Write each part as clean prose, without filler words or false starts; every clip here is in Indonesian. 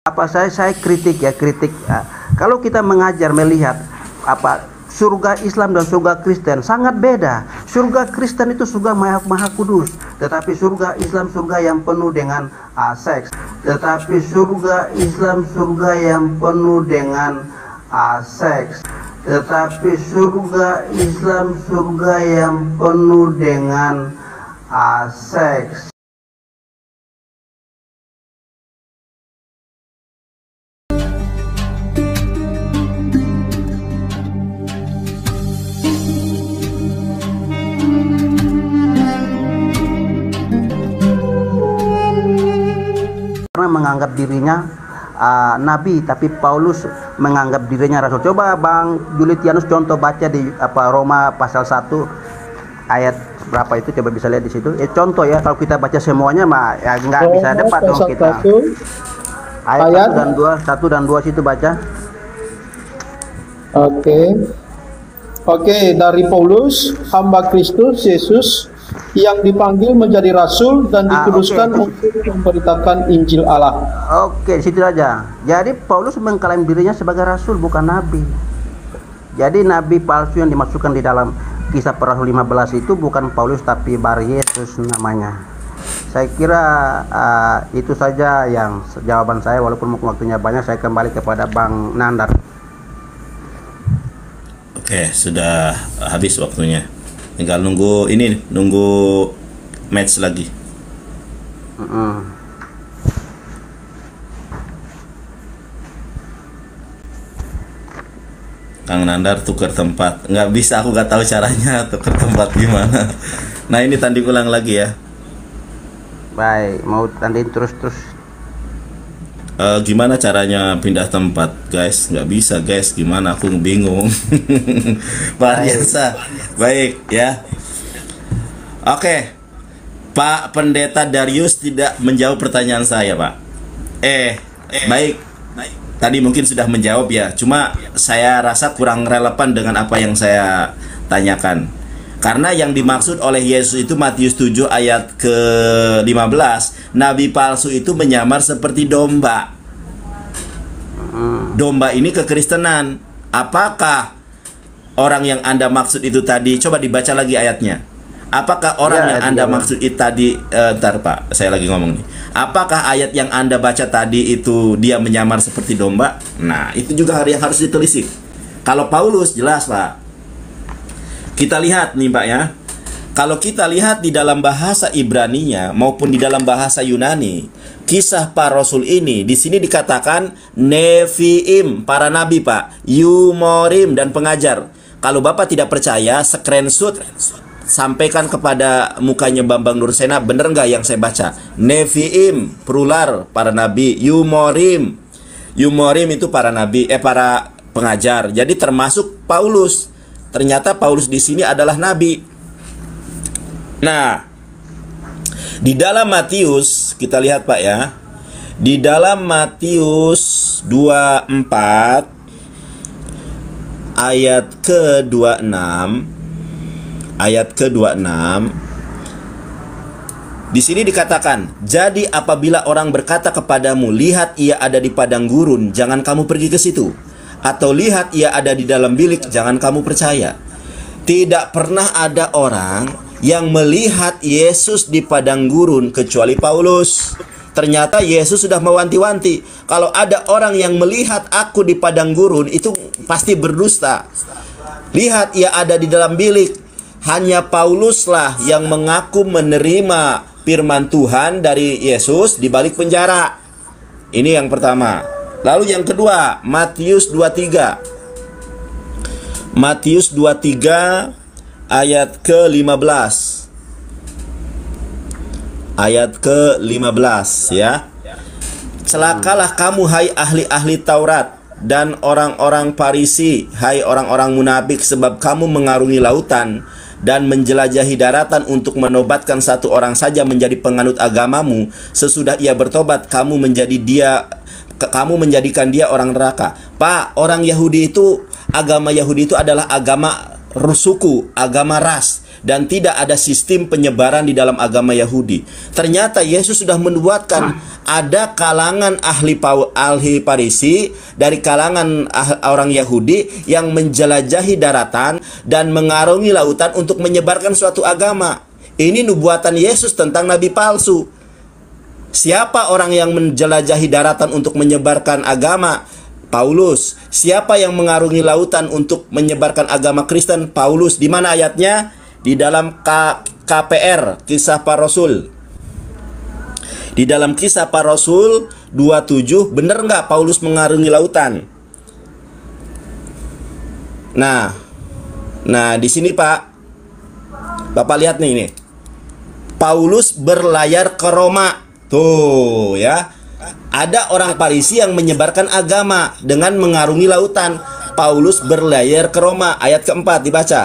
Saya kritik ya, kritik. Kalau kita mengajar melihat surga Islam dan surga Kristen sangat beda. Surga Kristen itu surga maha kudus, tetapi surga Islam surga yang penuh dengan seks. Tetapi surga Islam surga yang penuh dengan seks. Tetapi surga Islam surga yang penuh dengan seks. Karena menganggap dirinya nabi, tapi Paulus menganggap dirinya rasul. Coba Bang Julitianus contoh baca di Roma pasal 1 ayat berapa itu, coba bisa lihat di situ. Contoh ya, kalau kita baca semuanya ya nggak bisa dapat dong kita. Ayat 1 dan 2 situ baca. Oke, dari Paulus, hamba Kristus Yesus yang dipanggil menjadi rasul dan dikuduskan untuk memberitakan Injil Allah. Oke, situ aja. Jadi Paulus mengklaim dirinya sebagai rasul, bukan nabi. Jadi nabi palsu yang dimasukkan di dalam Kisah Para Rasul 15 itu bukan Paulus tapi Bar Yesus namanya. Saya kira itu saja yang jawaban saya, walaupun waktunya banyak. Saya kembali kepada Bang Nandar. Oke, sudah habis waktunya. Tinggal nunggu match lagi. Kang Nandar tukar tempat. Nggak bisa, aku nggak tahu caranya tukar tempat gimana. Nah, ini tanding ulang lagi ya. Baik, mau tanding terus. Gimana caranya pindah tempat, guys? Nggak bisa, guys. Gimana? Aku bingung. Biasa. Baik ya. Oke, Pak Pendeta Darius tidak menjawab pertanyaan saya, Pak. Baik. Tadi mungkin sudah menjawab ya. Cuma saya rasa kurang relevan dengan apa yang saya tanyakan. Karena yang dimaksud oleh Yesus itu Matius 7 ayat ke-15, nabi palsu itu menyamar seperti domba. Domba ini kekristenan. Apakah orang yang Anda maksud itu tadi? Coba dibaca lagi ayatnya. Apakah orang yang Anda maksud itu tadi, ntar Pak, saya lagi ngomong nih. Apakah ayat yang Anda baca tadi itu dia menyamar seperti domba? Nah, itu juga yang harus ditelisik. Kalau Paulus jelas, Pak. Kita lihat nih, Pak ya. Kalau kita lihat di dalam bahasa Ibraninya maupun di dalam bahasa Yunani, Kisah Para Rasul ini di sini dikatakan Neviim, para nabi, Pak, Yumorim dan pengajar. Kalau Bapak tidak percaya, screenshot, sampaikan kepada mukanya Bambang Nursena, bener nggak yang saya baca? Neviim, plural, para nabi. Yumorim itu para nabi, para pengajar. Jadi termasuk Paulus. Ternyata Paulus di sini adalah nabi. Nah, di dalam Matius, kita lihat Pak ya. Di dalam Matius 24 ayat ke-26, di sini dikatakan, jadi apabila orang berkata kepadamu, lihat ia ada di padang gurun, jangan kamu pergi ke situ. Atau lihat ia ada di dalam bilik, jangan kamu percaya. Tidak pernah ada orang yang melihat Yesus di padang gurun kecuali Paulus. Ternyata Yesus sudah mewanti-wanti, kalau ada orang yang melihat aku di padang gurun, itu pasti berdusta. Lihat ia ada di dalam bilik. Hanya Pauluslah yang mengaku menerima firman Tuhan dari Yesus di balik penjara. Ini yang pertama. Lalu yang kedua, Matius 23. Matius 23 ayat ke-15. Ayat ke-15 ya. Celakalah kamu hai ahli-ahli Taurat dan orang-orang Farisi, hai orang-orang munafik, sebab kamu mengarungi lautan dan menjelajahi daratan untuk menobatkan satu orang saja menjadi penganut agamamu. Sesudah ia bertobat, kamu menjadikan dia orang neraka. Pak, orang Yahudi itu, agama Yahudi itu adalah agama suku, agama ras, dan tidak ada sistem penyebaran di dalam agama Yahudi. Ternyata Yesus sudah menubuatkan ada kalangan ahli Farisi dari kalangan orang Yahudi yang menjelajahi daratan dan mengarungi lautan untuk menyebarkan suatu agama. Ini nubuatan Yesus tentang nabi palsu. Siapa orang yang menjelajahi daratan untuk menyebarkan agama? Paulus. Siapa yang mengarungi lautan untuk menyebarkan agama Kristen? Paulus. Di mana ayatnya? Di dalam KPR, Kisah Para Rasul. Di dalam Kisah Para Rasul 27, benar nggak Paulus mengarungi lautan? Nah, di sini Pak, Bapak lihat nih ini. Paulus berlayar ke Roma. Tuh ya. Ada orang Farisi yang menyebarkan agama dengan mengarungi lautan. Paulus berlayar ke Roma. Ayat keempat dibaca.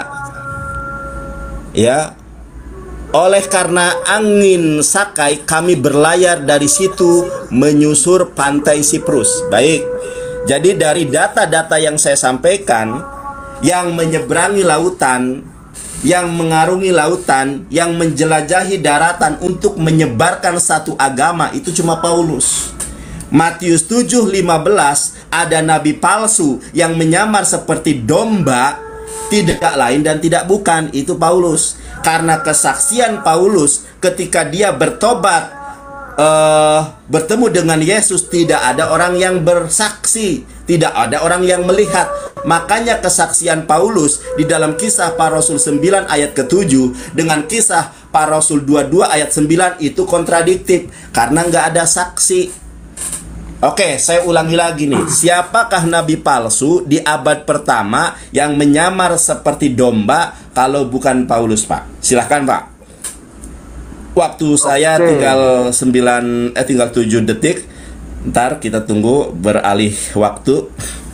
Ya. Oleh karena angin Sakai, kami berlayar dari situ menyusur pantai Siprus. Baik. Jadi dari data-data yang saya sampaikan, yang menyeberangi lautan, yang mengarungi lautan, yang menjelajahi daratan untuk menyebarkan satu agama, itu cuma Paulus. Matius 7:15, ada nabi palsu yang menyamar seperti domba, tidak lain dan tidak bukan, itu Paulus. Karena kesaksian Paulus ketika dia bertobat, bertemu dengan Yesus, tidak ada orang yang bersaksi, tidak ada orang yang melihat. Makanya kesaksian Paulus di dalam Kisah Para Rasul 9 ayat ke-7 dengan Kisah Para Rasul 22 ayat 9 itu kontradiktif karena nggak ada saksi. Oke, saya ulangi lagi nih. Siapakah nabi palsu di abad pertama yang menyamar seperti domba kalau bukan Paulus, Pak? Silahkan, Pak. Waktu saya tinggal 7 detik. Ntar kita tunggu beralih waktu.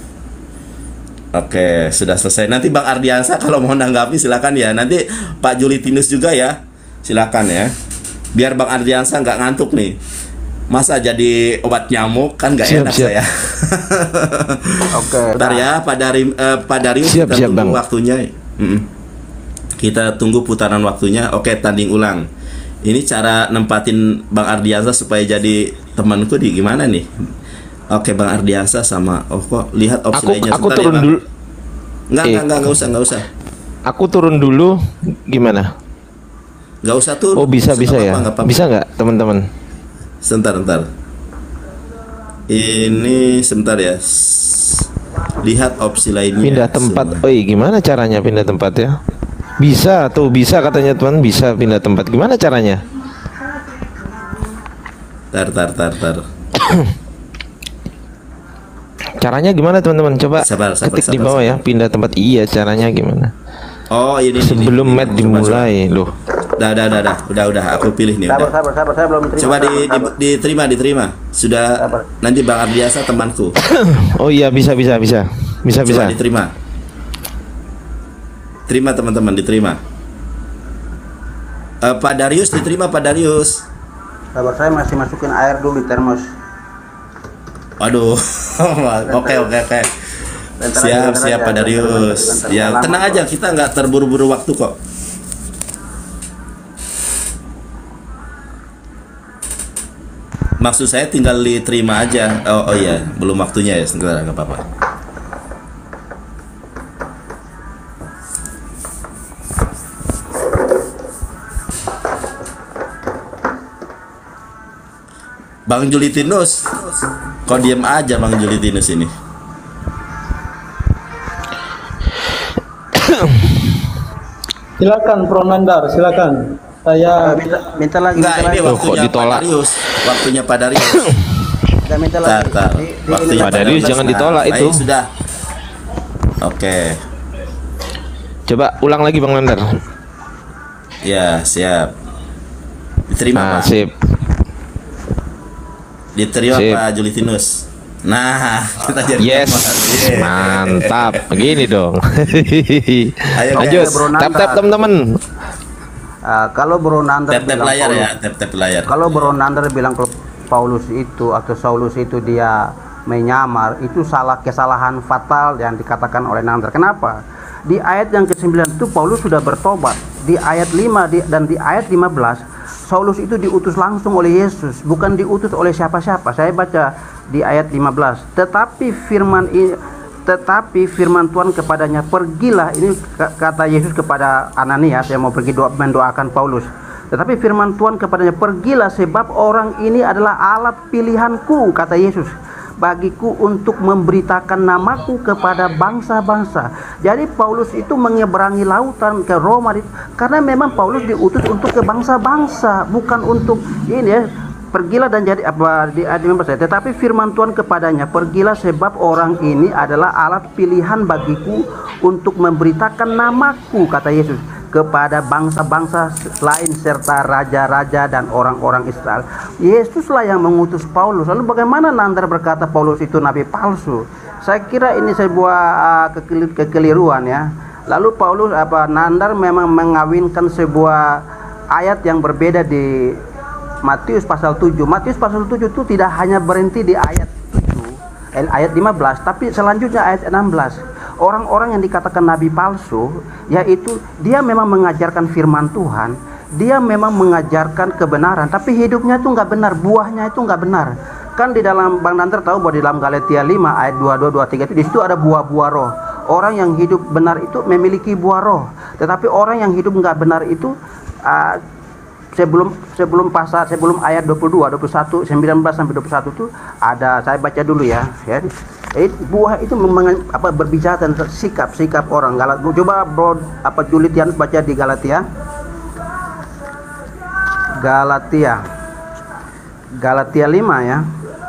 Oke, sudah selesai. Nanti Bang Ardiansa kalau mau nanggapi silakan ya. Nanti Pak Julitinus juga ya. Silakan ya. Biar Bang Ardiansa nggak ngantuk nih. Masa jadi obat nyamuk kan nggak enak siap. saya. Oke. Bentar ya, Pak Darius Siap, kita tunggu Bang. waktunya. Kita tunggu putaran waktunya. Oke, tanding ulang. Ini cara nempatin Bang Ardiansa supaya jadi temanku di gimana nih? Oke, Bang Ardiansa sama kok lihat opsi lainnya. Aku Sebentar turun ya, Bang. dulu. Enggak usah. Aku turun dulu gimana? Nggak usah turun. Oh, bisa ya. Nggak apa-apa. Bisa nggak, teman-teman? Sebentar. Ini sebentar ya. Lihat opsi lainnya. Pindah tempat. Oh, gimana caranya pindah tempat ya? Bisa katanya teman, bisa pindah tempat. Gimana caranya? Tar. Caranya gimana teman-teman? Coba Sabar, ketik di bawah ya. Pindah tempat. Iya, caranya gimana? Oh, ini Sebelum ini. match dimulai loh. Udah, aku pilih nih. Sabar, Udah. saya belum terima. Coba Sabar. diterima. Sudah. Sabar. Nanti Bang Ardiansa temanku. Oh iya, bisa. Coba diterima. Terima teman-teman, diterima. Pak Darius diterima, Pak Darius. Sabar, saya masih masukin air dulu di termos. Aduh. Oke. Siap Pak Darius. Ya, tenang aja, kita nggak terburu-buru waktu kok. Maksud saya tinggal diterima aja. Oh iya, belum waktunya ya, sebentar, nggak apa-apa. Bang Julitinus, kok diem aja Bang Julitinus ini? Silakan Pro Nandar, silakan. Saya minta lagi. Enggak, ini Loh, waktunya kok ditolak? Pak Darius. Waktunya Pak Darius. Kita minta lagi. Tar. Waktunya Pak Darius jangan ditolak itu. Sudah. Oke. Coba ulang lagi Bang Nandar. Ya, siap. Diterima, Nah, Pak. sip. Diterima Sip. Pak Julitinus. Nah, kita jadi Yes, teman. Yeah. mantap. Begini dong. Ayo, Lanjut. Bro Nandar. Tap teman-teman. Kalau Bro Nandar Tap bilang layar Paulus, ya, tap layar. kalau Bro Nandar bilang kalau Paulus itu atau Saulus itu dia menyamar, itu kesalahan fatal yang dikatakan oleh Nandar. Kenapa? Di ayat yang ke-9 itu Paulus sudah bertobat. Di ayat 5 dan di ayat 15 Saulus itu diutus langsung oleh Yesus, bukan diutus oleh siapa-siapa. Saya baca di ayat 15. Tetapi firman Tuhan kepadanya, pergilah. Ini kata Yesus kepada Ananias yang mau pergi mendoakan Paulus. Tetapi firman Tuhan kepadanya, pergilah sebab orang ini adalah alat pilihanku, kata Yesus, bagiku untuk memberitakan namaku kepada bangsa-bangsa. Jadi Paulus itu menyeberangi lautan ke Roma karena memang Paulus diutus untuk ke bangsa-bangsa, bukan untuk ini ya. Pergilah dan jadi apa di ayat 15. Tetapi firman Tuhan kepadanya, pergilah sebab orang ini adalah alat pilihan bagiku untuk memberitakan namaku, kata Yesus, kepada bangsa-bangsa lain serta raja-raja dan orang-orang Israel. Yesuslah yang mengutus Paulus. Lalu bagaimana Nandar berkata Paulus itu nabi palsu? Saya kira ini sebuah kekeliruan ya. Lalu Paulus Nandar memang mengawinkan sebuah ayat yang berbeda di Matius pasal 7. Matius pasal 7 itu tidak hanya berhenti di ayat 7, ayat 15, tapi selanjutnya ayat 16. Orang-orang yang dikatakan nabi palsu, yaitu dia memang mengajarkan firman Tuhan, dia memang mengajarkan kebenaran, tapi hidupnya itu nggak benar, buahnya itu nggak benar. Kan di dalam, Bang Nanter tahu bahwa di dalam Galatia 5 ayat 22, 23 itu di situ ada buah-buah roh. Orang yang hidup benar itu memiliki buah roh, tetapi orang yang hidup nggak benar itu sebelum ayat 22, 21, 19 sampai 21 itu ada, saya baca dulu ya. Buah itu berbicara tentang sikap orang. Coba bro Julian baca di Galatia 5 ya.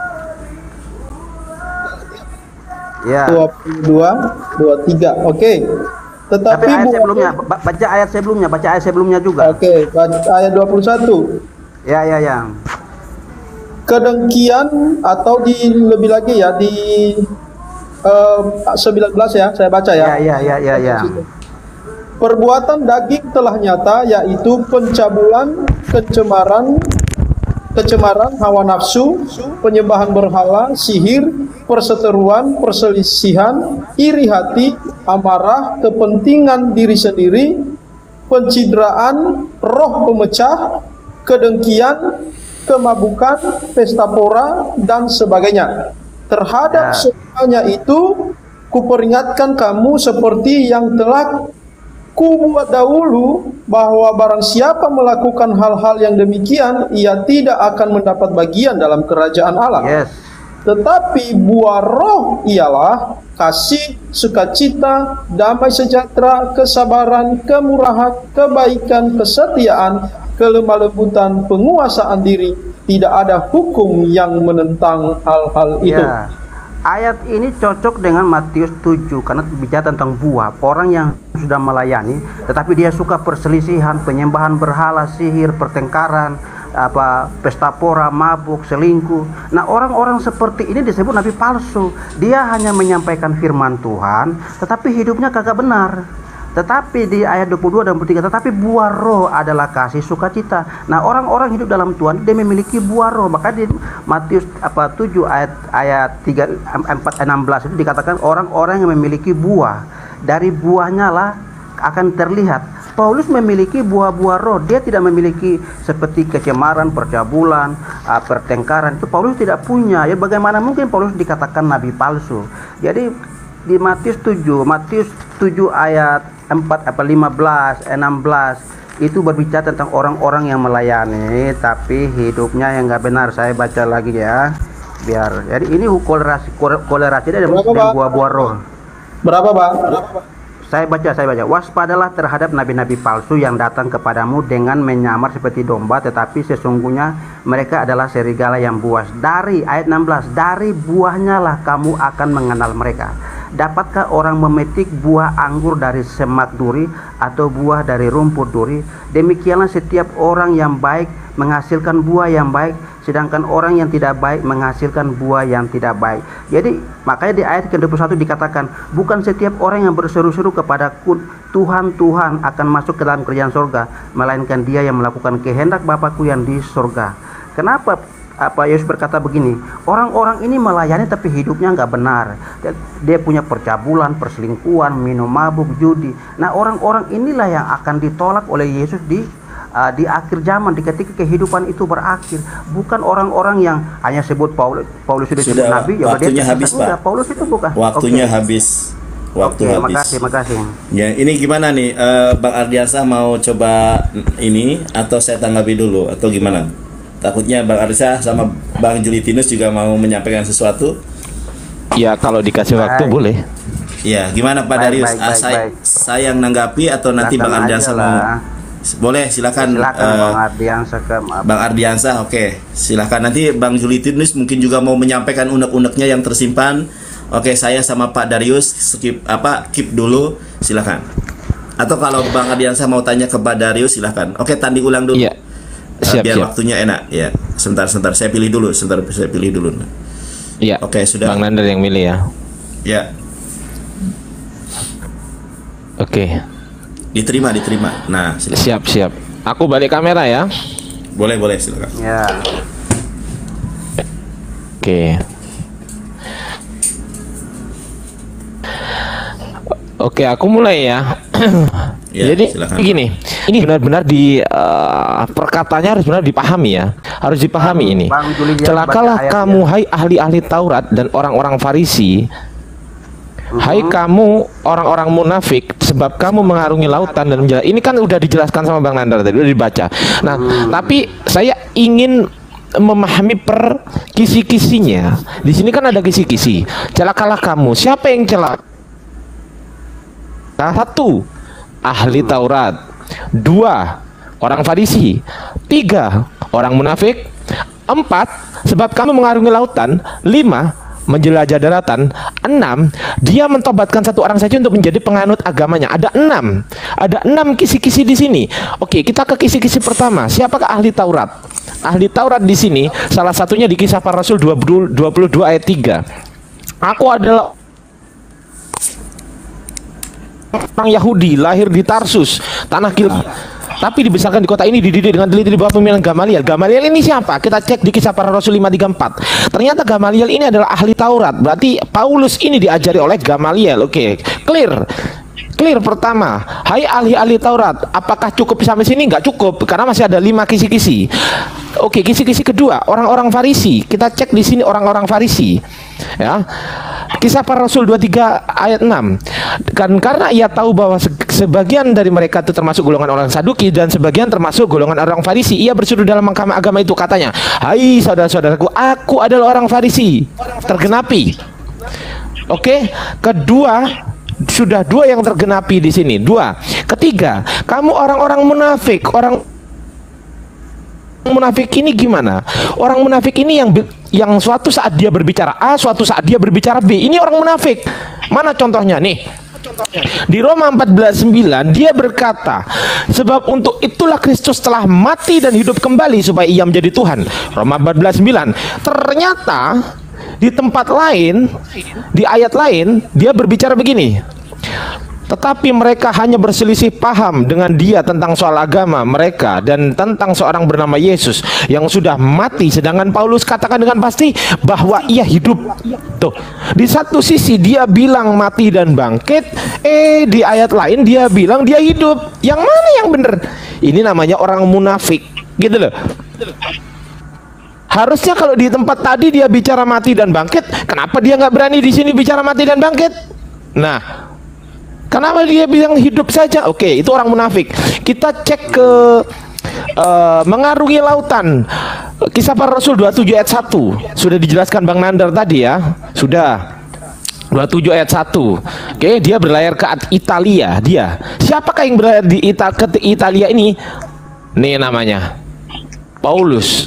Ya. 22, 23. Oke. Tetapi baca ayat sebelumnya juga. Oke, ayat 21. Ya. Kedengkian atau lebih lagi ya di 19 ya, saya baca ya. Ya. Perbuatan daging telah nyata, yaitu pencabulan, kecemaran, hawa nafsu, penyembahan berhala, sihir, perseteruan, perselisihan, iri hati, amarah, kepentingan diri sendiri, pencidraan, roh pemecah, kedengkian, kemabukan, pesta pora, dan sebagainya. Terhadap semuanya itu kuperingatkan kamu seperti yang telah kubuat dahulu, bahwa barang siapa melakukan hal-hal yang demikian, ia tidak akan mendapat bagian dalam kerajaan Allah. Tetapi buah roh ialah kasih, sukacita, damai sejahtera, kesabaran, kemurahan, kebaikan, kesetiaan, kelemah lembutan, penguasaan diri. Tidak ada hukum yang menentang hal-hal itu. Ayat ini cocok dengan Matius 7 karena bicara tentang buah. Orang yang sudah melayani tetapi dia suka perselisihan, penyembahan berhala, sihir, pertengkaran, pesta pora, mabuk, selingkuh. Nah, orang-orang seperti ini disebut nabi palsu. Dia hanya menyampaikan firman Tuhan tetapi hidupnya kagak benar. Tetapi di ayat 22 dan 23, tetapi buah roh adalah kasih, sukacita. Nah, orang-orang hidup dalam Tuhan dia memiliki buah roh. Maka di Matius 7 ayat 16 itu dikatakan orang-orang yang memiliki buah, dari buahnya lah akan terlihat. Paulus memiliki buah-buah roh. Dia tidak memiliki seperti kecemaran, percabulan, pertengkaran. Itu Paulus tidak punya. Ya, bagaimana mungkin Paulus dikatakan nabi palsu? Jadi di Matius 7 ayat 15, 16 itu berbicara tentang orang-orang yang melayani tapi hidupnya yang nggak benar. Saya baca lagi ya, biar jadi ini kolerasi dari buah-buah roh. Berapa, Pak? Saya baca. Waspadalah terhadap nabi-nabi palsu yang datang kepadamu dengan menyamar seperti domba, tetapi sesungguhnya mereka adalah serigala yang buas. Dari ayat 16, dari buahnya lah kamu akan mengenal mereka. Dapatkah orang memetik buah anggur dari semak duri atau buah dari rumput duri? Demikianlah setiap orang yang baik menghasilkan buah yang baik, sedangkan orang yang tidak baik menghasilkan buah yang tidak baik. Jadi makanya di ayat ke-21 dikatakan, bukan setiap orang yang berseru-seru kepada Tuhan, Tuhan akan masuk ke dalam kerajaan surga, melainkan dia yang melakukan kehendak Bapakku yang di surga. Kenapa Yesus berkata begini, orang-orang ini melayani tapi hidupnya nggak benar. Dia punya percabulan, perselingkuhan, minum mabuk, judi. Nah, orang-orang inilah yang akan ditolak oleh Yesus di akhir zaman, di ketika kehidupan itu berakhir. Bukan orang-orang yang hanya sebut Paulus sudah sebut nabi, ya waktunya habis, Pak. Paulus itu bukan. Waktunya habis. Habis. Makasih. Ya, ini gimana nih, Bang Ardiansah mau coba ini atau saya tanggapi dulu atau gimana? Takutnya Bang Ardiansah sama Bang Julitinus juga mau menyampaikan sesuatu. Ya, kalau dikasih waktu boleh. Ya, gimana Pak Darius? Saya yang nanggapi atau nanti Bang Ardiansah mau? Boleh, silakan Bang Ardiansah. Oke, silakan. Nanti Bang Julitinus mungkin juga mau menyampaikan unek-uneknya yang tersimpan. Oke, saya sama Pak Darius keep dulu, silakan. Atau kalau Bang Ardiansah mau tanya ke Pak Darius, silakan. Oke, tanding ulang dulu. Iya. Biar waktunya enak. Ya, sebentar saya pilih dulu. Iya. Oke, sudah. Bang Nandar yang milih ya. Ya. Oke. Diterima. Nah, silakan. Siap. Aku balik kamera ya. Boleh, silakan. Ya. Oke. Oke, aku mulai ya. Ya, jadi silakan. gini, ini benar-benar perkataannya harus benar dipahami ya, harus dipahami ini. Celakalah kamu, hai ahli-ahli Taurat dan orang-orang Farisi, hai kamu orang-orang munafik, sebab kamu mengarungi lautan dan menjalan. Ini kan udah dijelaskan sama Bang Nandar tadi, udah dibaca. Nah, tapi saya ingin memahami per kisi-kisinya. Di sini kan ada kisi-kisi. Celakalah kamu. Siapa yang celaka? Satu, ahli Taurat. Dua, orang Farisi. Tiga, orang munafik. Empat, sebab kamu mengarungi lautan. Lima, menjelajah daratan. Enam, dia mentobatkan satu orang saja untuk menjadi penganut agamanya. Ada enam kisi-kisi di sini. Oke, kita ke kisi-kisi pertama. Siapakah ahli Taurat? Ahli Taurat di sini salah satunya di Kisah Para Rasul 22 ayat 3. Aku adalah orang Yahudi, lahir di Tarsus, tanah Kilkia, tapi dibesarkan di kota ini, dididik dengan teliti di bawah pimpinan Gamaliel. Gamaliel ini siapa? Kita cek di Kisah Para Rasul 534. Ternyata Gamaliel ini adalah ahli Taurat. Berarti Paulus ini diajari oleh Gamaliel. Oke, clear. Pertama, hai ahli-ahli Taurat, apakah cukup sampai sini? Nggak cukup, karena masih ada 5 kisi-kisi. Oke, kisi-kisi kedua, orang-orang Farisi. Kita cek di sini orang-orang Farisi. Ya. Kisah Para Rasul 23 ayat 6. Karena ia tahu bahwa sebagian dari mereka itu termasuk golongan orang Saduki dan sebagian termasuk golongan orang Farisi, ia berseru dalam mahkamah agama itu, katanya, hai saudara-saudaraku, aku adalah orang Farisi. Tergenapi. Oke, kedua, sudah 2 yang tergenapi di sini. 2. Ketiga, kamu orang-orang munafik. Orang munafik ini gimana? Orang munafik ini yang suatu saat dia berbicara A, suatu saat dia berbicara B. Ini orang munafik. Mana contohnya nih? Di Roma 14:9 dia berkata, sebab untuk itulah Kristus telah mati dan hidup kembali supaya ia menjadi Tuhan. Roma 14:9. Ternyata di tempat lain, di ayat lain, dia berbicara begini, tetapi mereka hanya berselisih paham dengan dia tentang soal agama mereka dan tentang seorang bernama Yesus yang sudah mati, sedangkan Paulus katakan dengan pasti bahwa ia hidup. Tuh, di satu sisi dia bilang mati dan bangkit, di ayat lain dia bilang dia hidup. Yang mana yang benar? Ini namanya orang munafik, gitu loh. Harusnya kalau di tempat tadi dia bicara mati dan bangkit, kenapa dia nggak berani di sini bicara mati dan bangkit? Nah, kenapa dia bilang hidup saja? Oke, itu orang munafik. Kita cek ke mengarungi lautan. Kisah Para Rasul 27 ayat 1. Sudah dijelaskan Bang Nandar tadi ya. Sudah. 27 ayat 1. Oke, dia berlayar ke Italia. Dia. Siapakah yang berlayar di Italia ini? Nih namanya Paulus.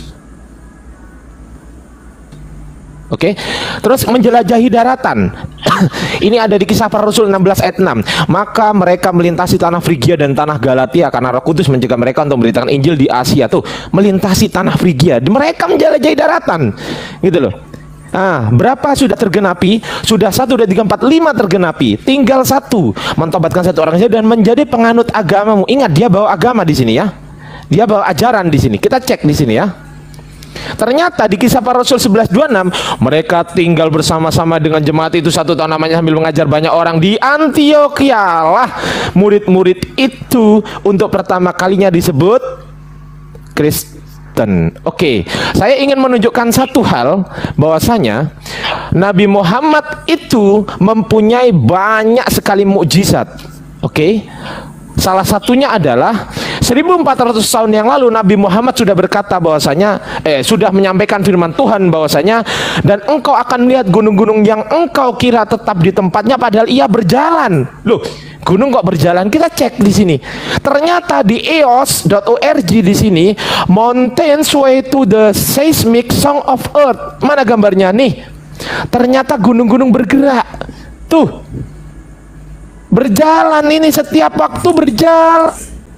Oke, terus menjelajahi daratan. Ini ada di Kisah Para Rasul 16 ayat 6. Maka mereka melintasi tanah Frigia dan tanah Galatia karena Roh Kudus mencegah mereka untuk memberitakan Injil di Asia. Tuh, melintasi tanah Frigia. Mereka menjelajahi daratan. Gitu loh. Nah, berapa sudah tergenapi? Sudah 1, 2, 3, 4, 5 tergenapi. Tinggal 1, mentobatkan satu orang saja dan menjadi penganut agamamu. Ingat, dia bawa agama di sini ya. Dia bawa ajaran di sini. Kita cek di sini ya. Ternyata di Kisah Para Rasul 11:26, mereka tinggal bersama-sama dengan jemaat itu 1 tahun namanya sambil mengajar banyak orang di Antiokhia lah. Murid-murid itu untuk pertama kalinya disebut Kristen. Oke, saya ingin menunjukkan satu hal, bahwasanya Nabi Muhammad itu mempunyai banyak sekali mukjizat. Oke. Salah satunya adalah 1400 tahun yang lalu Nabi Muhammad sudah berkata bahwasanya sudah menyampaikan firman Tuhan bahwasanya, dan engkau akan melihat gunung-gunung yang engkau kira tetap di tempatnya padahal ia berjalan. Loh, gunung kok berjalan? Kita cek di sini. Ternyata di eos.org di sini, mountains way to the seismic song of earth. Mana gambarnya nih? Ternyata gunung-gunung bergerak. Tuh. Berjalan ini, setiap waktu berjalan.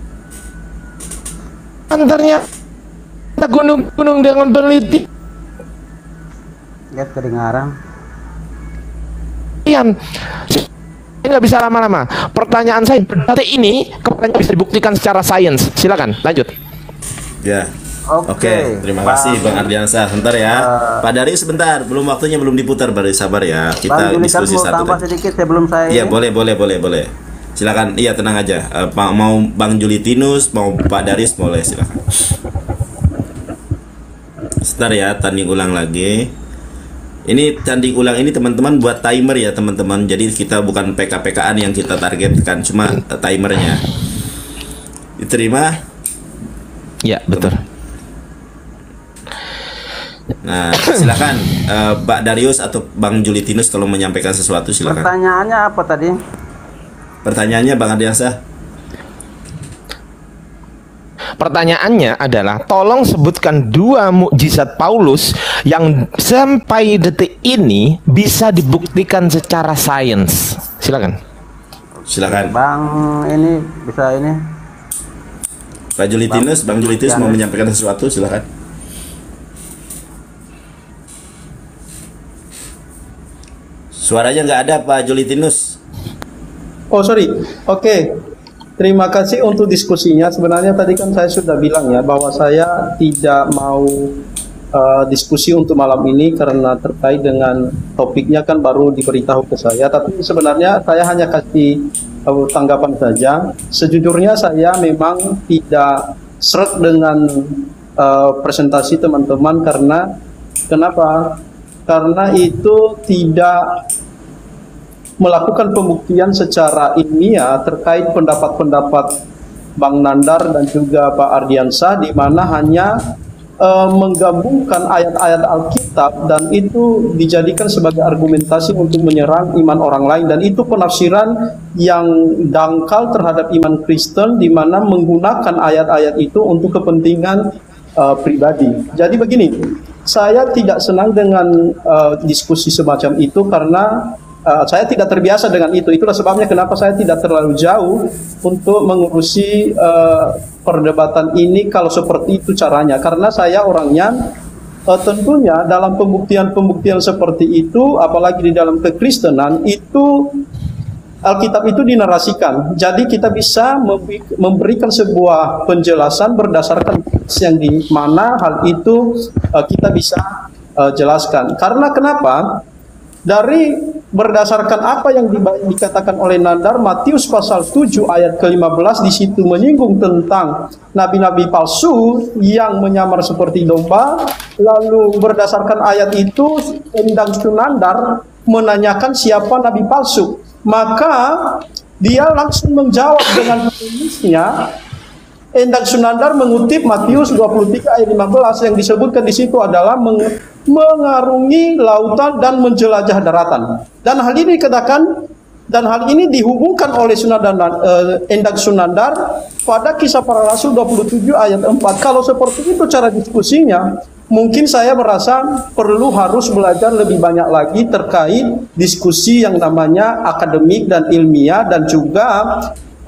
Antarnya gunung-gunung dengan peneliti. Lihat kedengaran. Ini nggak bisa lama-lama. Pertanyaan saya, data ini kemudian bisa dibuktikan secara sains. Silakan, lanjut. Ya. Oke, terima kasih Bang Ardiansyah. Sebentar ya, Pak Darius sebentar, waktunya belum diputar, baru sabar ya. Kita diskusi satu. Tambah sedikit sebelum saya. Iya, boleh. Silakan. Iya, tenang aja. Mau Bang Julitinus, mau Pak Darius, boleh, silakan. Sebentar ya, tanding ulang lagi. Ini tanding ulang ini teman-teman buat timer ya teman-teman. Jadi kita bukan PK-PKan yang kita targetkan, cuma timernya. Diterima? Ya, betul. Nah, silakan Pak Darius atau Bang Julitinus kalau menyampaikan sesuatu, silakan. Pertanyaannya apa tadi? Pertanyaannya Bang Ardiansyah. Pertanyaannya adalah, tolong sebutkan 2 mukjizat Paulus yang sampai detik ini bisa dibuktikan secara sains. Silakan. Silakan. Bang ini bisa ini. Pak Julitinus, Bang Julitinus mau menyampaikan sesuatu, silakan. Suaranya nggak ada Pak Julitinus. Oh sorry, oke. Terima kasih untuk diskusinya. Sebenarnya tadi kan saya sudah bilang ya bahwa saya tidak mau diskusi untuk malam ini karena terkait dengan topiknya kan baru diberitahu ke saya. Tapi sebenarnya saya hanya kasih tanggapan saja. Sejujurnya saya memang tidak seret dengan presentasi teman-teman karena kenapa? Karena itu tidak melakukan pembuktian secara ilmiah terkait pendapat-pendapat Bang Nandar dan juga Pak Ardiansyah, di mana hanya menggabungkan ayat-ayat Alkitab dan itu dijadikan sebagai argumentasi untuk menyerang iman orang lain, dan itu penafsiran yang dangkal terhadap iman Kristen, di mana menggunakan ayat-ayat itu untuk kepentingan pribadi. Jadi begini, saya tidak senang dengan diskusi semacam itu karena saya tidak terbiasa dengan itu. Itulah sebabnya kenapa saya tidak terlalu jauh untuk mengurusi perdebatan ini kalau seperti itu caranya. Karena saya orangnya tentunya dalam pembuktian-pembuktian seperti itu, apalagi di dalam kekristenan, itu Alkitab itu dinarasikan. Jadi kita bisa memberikan sebuah penjelasan berdasarkan yang di mana hal itu kita bisa jelaskan. Karena kenapa? Dari berdasarkan apa yang dikatakan oleh Nandar, Matius pasal 7 ayat ke-15 di situ menyinggung tentang nabi-nabi palsu yang menyamar seperti domba. Lalu berdasarkan ayat itu Endang Sunandar menanyakan siapa nabi palsu. Maka dia langsung menjawab dengan menulisnya. Endang Sunandar mengutip Matius 23 ayat 15 yang disebutkan di situ adalah mengarungi lautan dan menjelajah daratan. Dan hal ini dikatakan dan hal ini dihubungkan oleh Endang Sunandar pada Kisah Para Rasul 27 ayat 4. Kalau seperti itu cara diskusinya, mungkin saya merasa perlu harus belajar lebih banyak lagi terkait diskusi yang namanya akademik dan ilmiah, dan juga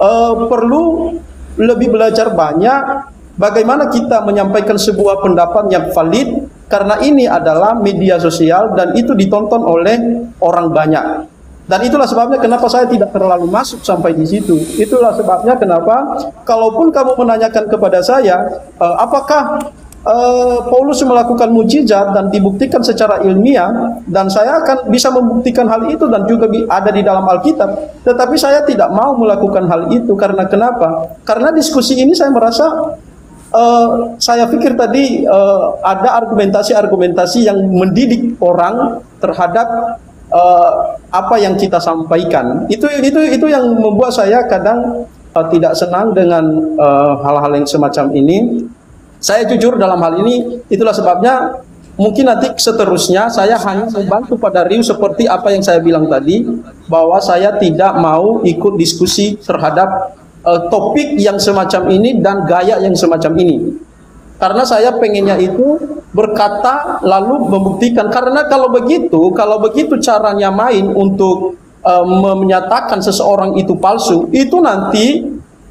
perlu lebih belajar banyak bagaimana kita menyampaikan sebuah pendapat yang valid, karena ini adalah media sosial dan itu ditonton oleh orang banyak. Dan itulah sebabnya kenapa saya tidak terlalu masuk sampai di situ. Itulah sebabnya kenapa kalaupun kamu menanyakan kepada saya apakah Paulus melakukan mujizat dan dibuktikan secara ilmiah, dan saya akan bisa membuktikan hal itu dan juga ada di dalam Alkitab. Tetapi saya tidak mau melakukan hal itu karena kenapa? Karena diskusi ini saya merasa saya pikir tadi ada argumentasi-argumentasi yang mendidik orang terhadap apa yang kita sampaikan. Itu yang membuat saya kadang tidak senang dengan hal-hal yang semacam ini. Saya jujur dalam hal ini, itulah sebabnya mungkin nanti seterusnya saya hanya membantu Pak Darius seperti apa yang saya bilang tadi, bahwa saya tidak mau ikut diskusi terhadap topik yang semacam ini dan gaya yang semacam ini. Karena saya pengennya itu berkata lalu membuktikan. Karena kalau begitu caranya main untuk menyatakan seseorang itu palsu, itu nanti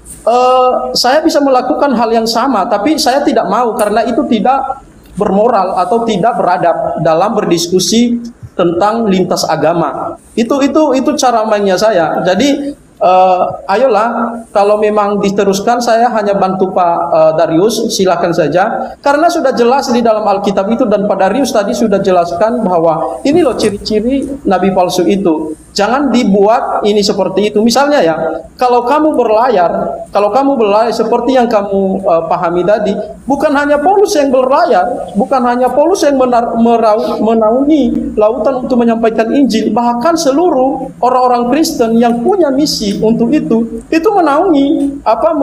saya bisa melakukan hal yang sama, tapi saya tidak mau karena itu tidak bermoral atau tidak beradab dalam berdiskusi tentang lintas agama. Itu cara mainnya saya. Jadi ayolah, kalau memang diteruskan saya hanya bantu Pak Darius, silakan saja. Karena sudah jelas di dalam Alkitab itu, dan Pak Darius tadi sudah jelaskan bahwa ini loh ciri-ciri nabi palsu itu. Jangan dibuat ini seperti itu. Misalnya ya, kalau kamu berlayar seperti yang kamu pahami tadi, bukan hanya Paulus yang berlayar, bukan hanya Paulus yang menaungi lautan untuk menyampaikan Injil, bahkan seluruh orang-orang Kristen yang punya misi untuk itu menaungi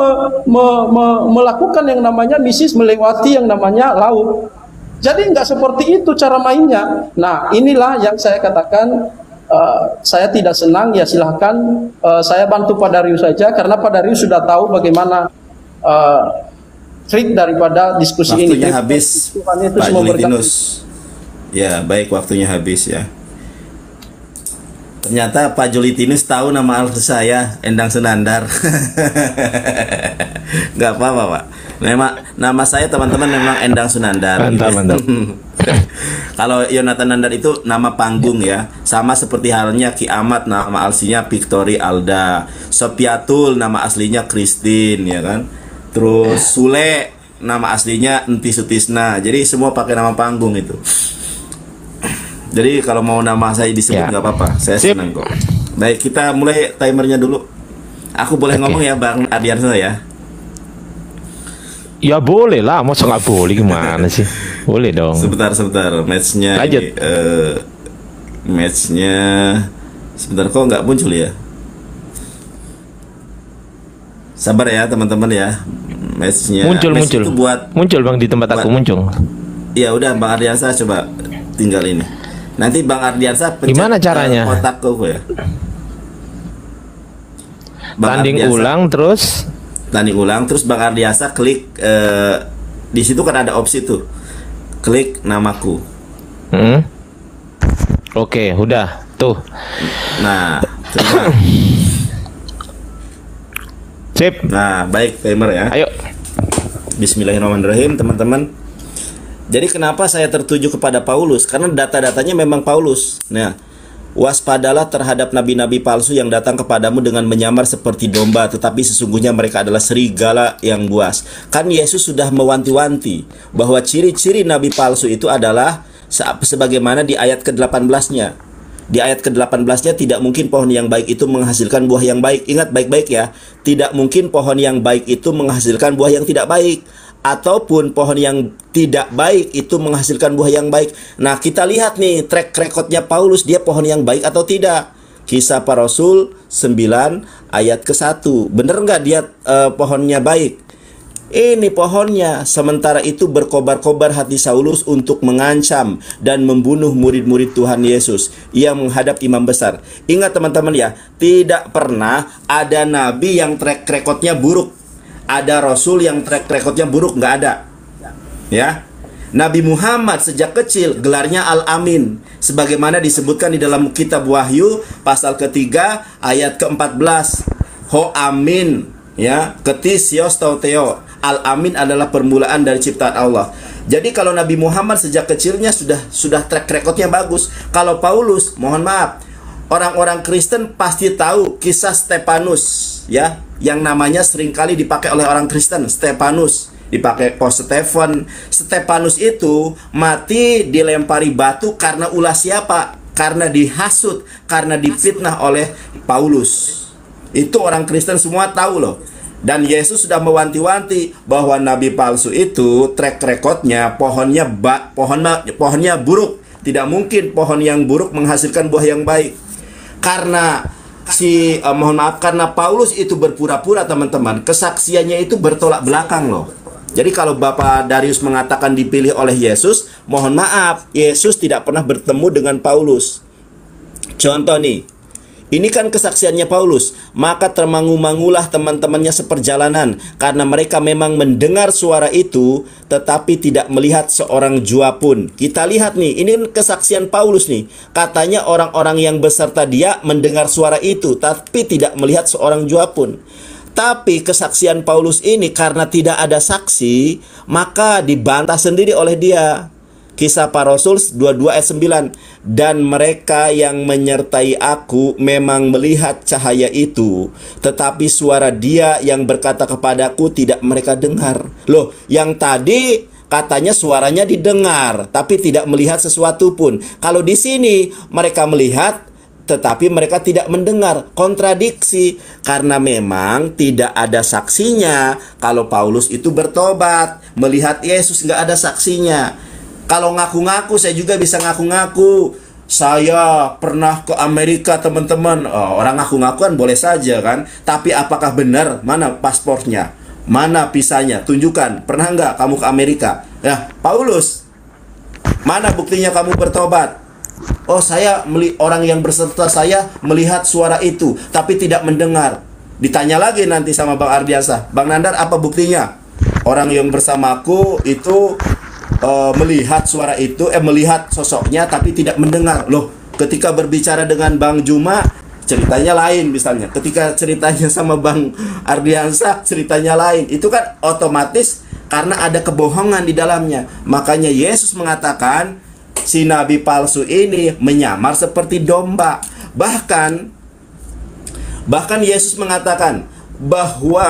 melakukan yang namanya misi melewati yang namanya laut. Jadi nggak seperti itu cara mainnya. Nah, inilah yang saya katakan. Saya tidak senang, ya silahkan saya bantu Pak Darius saja, karena Pak Darius sudah tahu bagaimana trik daripada diskusi ini. Waktunya habis, Pak Julitinus. Ya, baik, waktunya habis ya. Ternyata Pak Julitinus tahu nama alter saya, Endang Sunandar. Nggak apa-apa, Pak. Memang nama saya teman-teman memang Endang Sunandar. Mantap. Kalau Yonatan Nandar itu nama panggung ya, sama seperti halnya Ki Ahmad, nama aslinya Victory Alda, Sopiatul nama aslinya Christine, ya kan. Terus Sule nama aslinya Enti Sutisna. Jadi semua pakai nama panggung itu. Jadi kalau mau nama saya disebut nggak apa-apa, saya senang kok. Baik, kita mulai timernya dulu. Aku boleh ngomong ya Bang Ardiansa ya? Ya boleh lah, masa nggak boleh gimana sih? Boleh dong. Sebentar, matchnya ini, matchnya sebentar, kok nggak muncul ya? Sabar ya teman-teman ya, matchnya muncul itu muncul Bang di tempat aku muncul. Ya udah Bang Ardiansa coba tinggal ini. Nanti Bang Ardiansa pencet gimana caranya? Kotakku ya. Tanding ulang terus Bang Ardiansa klik di situ kan ada opsi tuh, klik namaku. Oke, udah tuh. Nah, coba. Sip. Nah, baik, timer ya. Ayo. Bismillahirrahmanirrahim, teman-teman. Jadi kenapa saya tertuju kepada Paulus? Karena data-datanya memang Paulus. Nah, waspadalah terhadap nabi-nabi palsu yang datang kepadamu dengan menyamar seperti domba, tetapi sesungguhnya mereka adalah serigala yang buas. Kan Yesus sudah mewanti-wanti bahwa ciri-ciri nabi palsu itu adalah sebagaimana di ayat ke-18-nya. Di ayat ke-18-nya, tidak mungkin pohon yang baik itu menghasilkan buah yang baik. Ingat baik-baik ya, tidak mungkin pohon yang baik itu menghasilkan buah yang tidak baik, ataupun pohon yang tidak baik itu menghasilkan buah yang baik. Nah, kita lihat nih track recordnya Paulus, dia pohon yang baik atau tidak. Kisah Para Rasul 9 ayat ke-1. Bener nggak dia pohonnya baik? Ini pohonnya. Sementara itu berkobar-kobar hati Saulus untuk mengancam dan membunuh murid-murid Tuhan Yesus. Ia menghadap imam besar. Ingat teman-teman ya, tidak pernah ada nabi yang track recordnya buruk. Ada rasul yang track recordnya buruk, nggak ada. Ya, Nabi Muhammad sejak kecil gelarnya Al-Amin, sebagaimana disebutkan di dalam kitab Wahyu pasal ketiga ayat ke-14. Ho amin, ya, ketis yos tauteo. Al-Amin adalah permulaan dari ciptaan Allah. Jadi kalau Nabi Muhammad sejak kecilnya sudah track recordnya bagus. Kalau Paulus, mohon maaf, orang-orang Kristen pasti tahu kisah Stefanus, ya, yang namanya seringkali dipakai oleh orang Kristen, Stefanus. dipakai. Stefanus itu mati dilempari batu karena ulah siapa? Karena dihasut, karena difitnah oleh Paulus. Itu orang Kristen semua tahu loh. Dan Yesus sudah mewanti-wanti bahwa nabi palsu itu track recordnya pohonnya buruk. Tidak mungkin pohon yang buruk menghasilkan buah yang baik. Karena karena Paulus itu berpura-pura, teman-teman, kesaksiannya itu bertolak belakang loh. Jadi kalau Bapak Darius mengatakan dipilih oleh Yesus, mohon maaf, Yesus tidak pernah bertemu dengan Paulus. Contoh nih, ini kan kesaksiannya Paulus. Maka termangu-mangulah teman-temannya seperjalanan, karena mereka memang mendengar suara itu, tetapi tidak melihat seorang jua pun. Kita lihat nih, ini kesaksian Paulus nih. Katanya orang-orang yang beserta dia mendengar suara itu, tapi tidak melihat seorang jua pun. Tapi kesaksian Paulus ini karena tidak ada saksi, maka dibantah sendiri oleh dia. Kisah Para Rasul 22 ayat 9. Dan mereka yang menyertai aku memang melihat cahaya itu, tetapi suara dia yang berkata kepadaku tidak mereka dengar. Loh, yang tadi katanya suaranya didengar, tapi tidak melihat sesuatu pun. Kalau di sini mereka melihat, tetapi mereka tidak mendengar. Kontradiksi, karena memang tidak ada saksinya. Kalau Paulus itu bertobat, melihat Yesus, nggak ada saksinya. Kalau ngaku-ngaku, saya juga bisa ngaku-ngaku, saya pernah ke Amerika, teman-teman. Orang ngaku-ngaku kan boleh saja kan. Tapi apakah benar? Mana paspornya? Mana visanya? Tunjukkan, pernah nggak kamu ke Amerika? Ya, Paulus, mana buktinya kamu bertobat? Oh, orang yang berserta saya melihat suara itu, tapi tidak mendengar. Ditanya lagi nanti sama Bang Ardiansa, Bang Nandar, apa buktinya? Orang yang bersamaku itu melihat suara itu, melihat sosoknya, tapi tidak mendengar. Loh, ketika berbicara dengan Bang Juma, ceritanya lain misalnya. Ketika ceritanya sama Bang Ardiansa, ceritanya lain. Itu kan otomatis karena ada kebohongan di dalamnya. Makanya Yesus mengatakan, si nabi palsu ini menyamar seperti domba. Bahkan Yesus mengatakan bahwa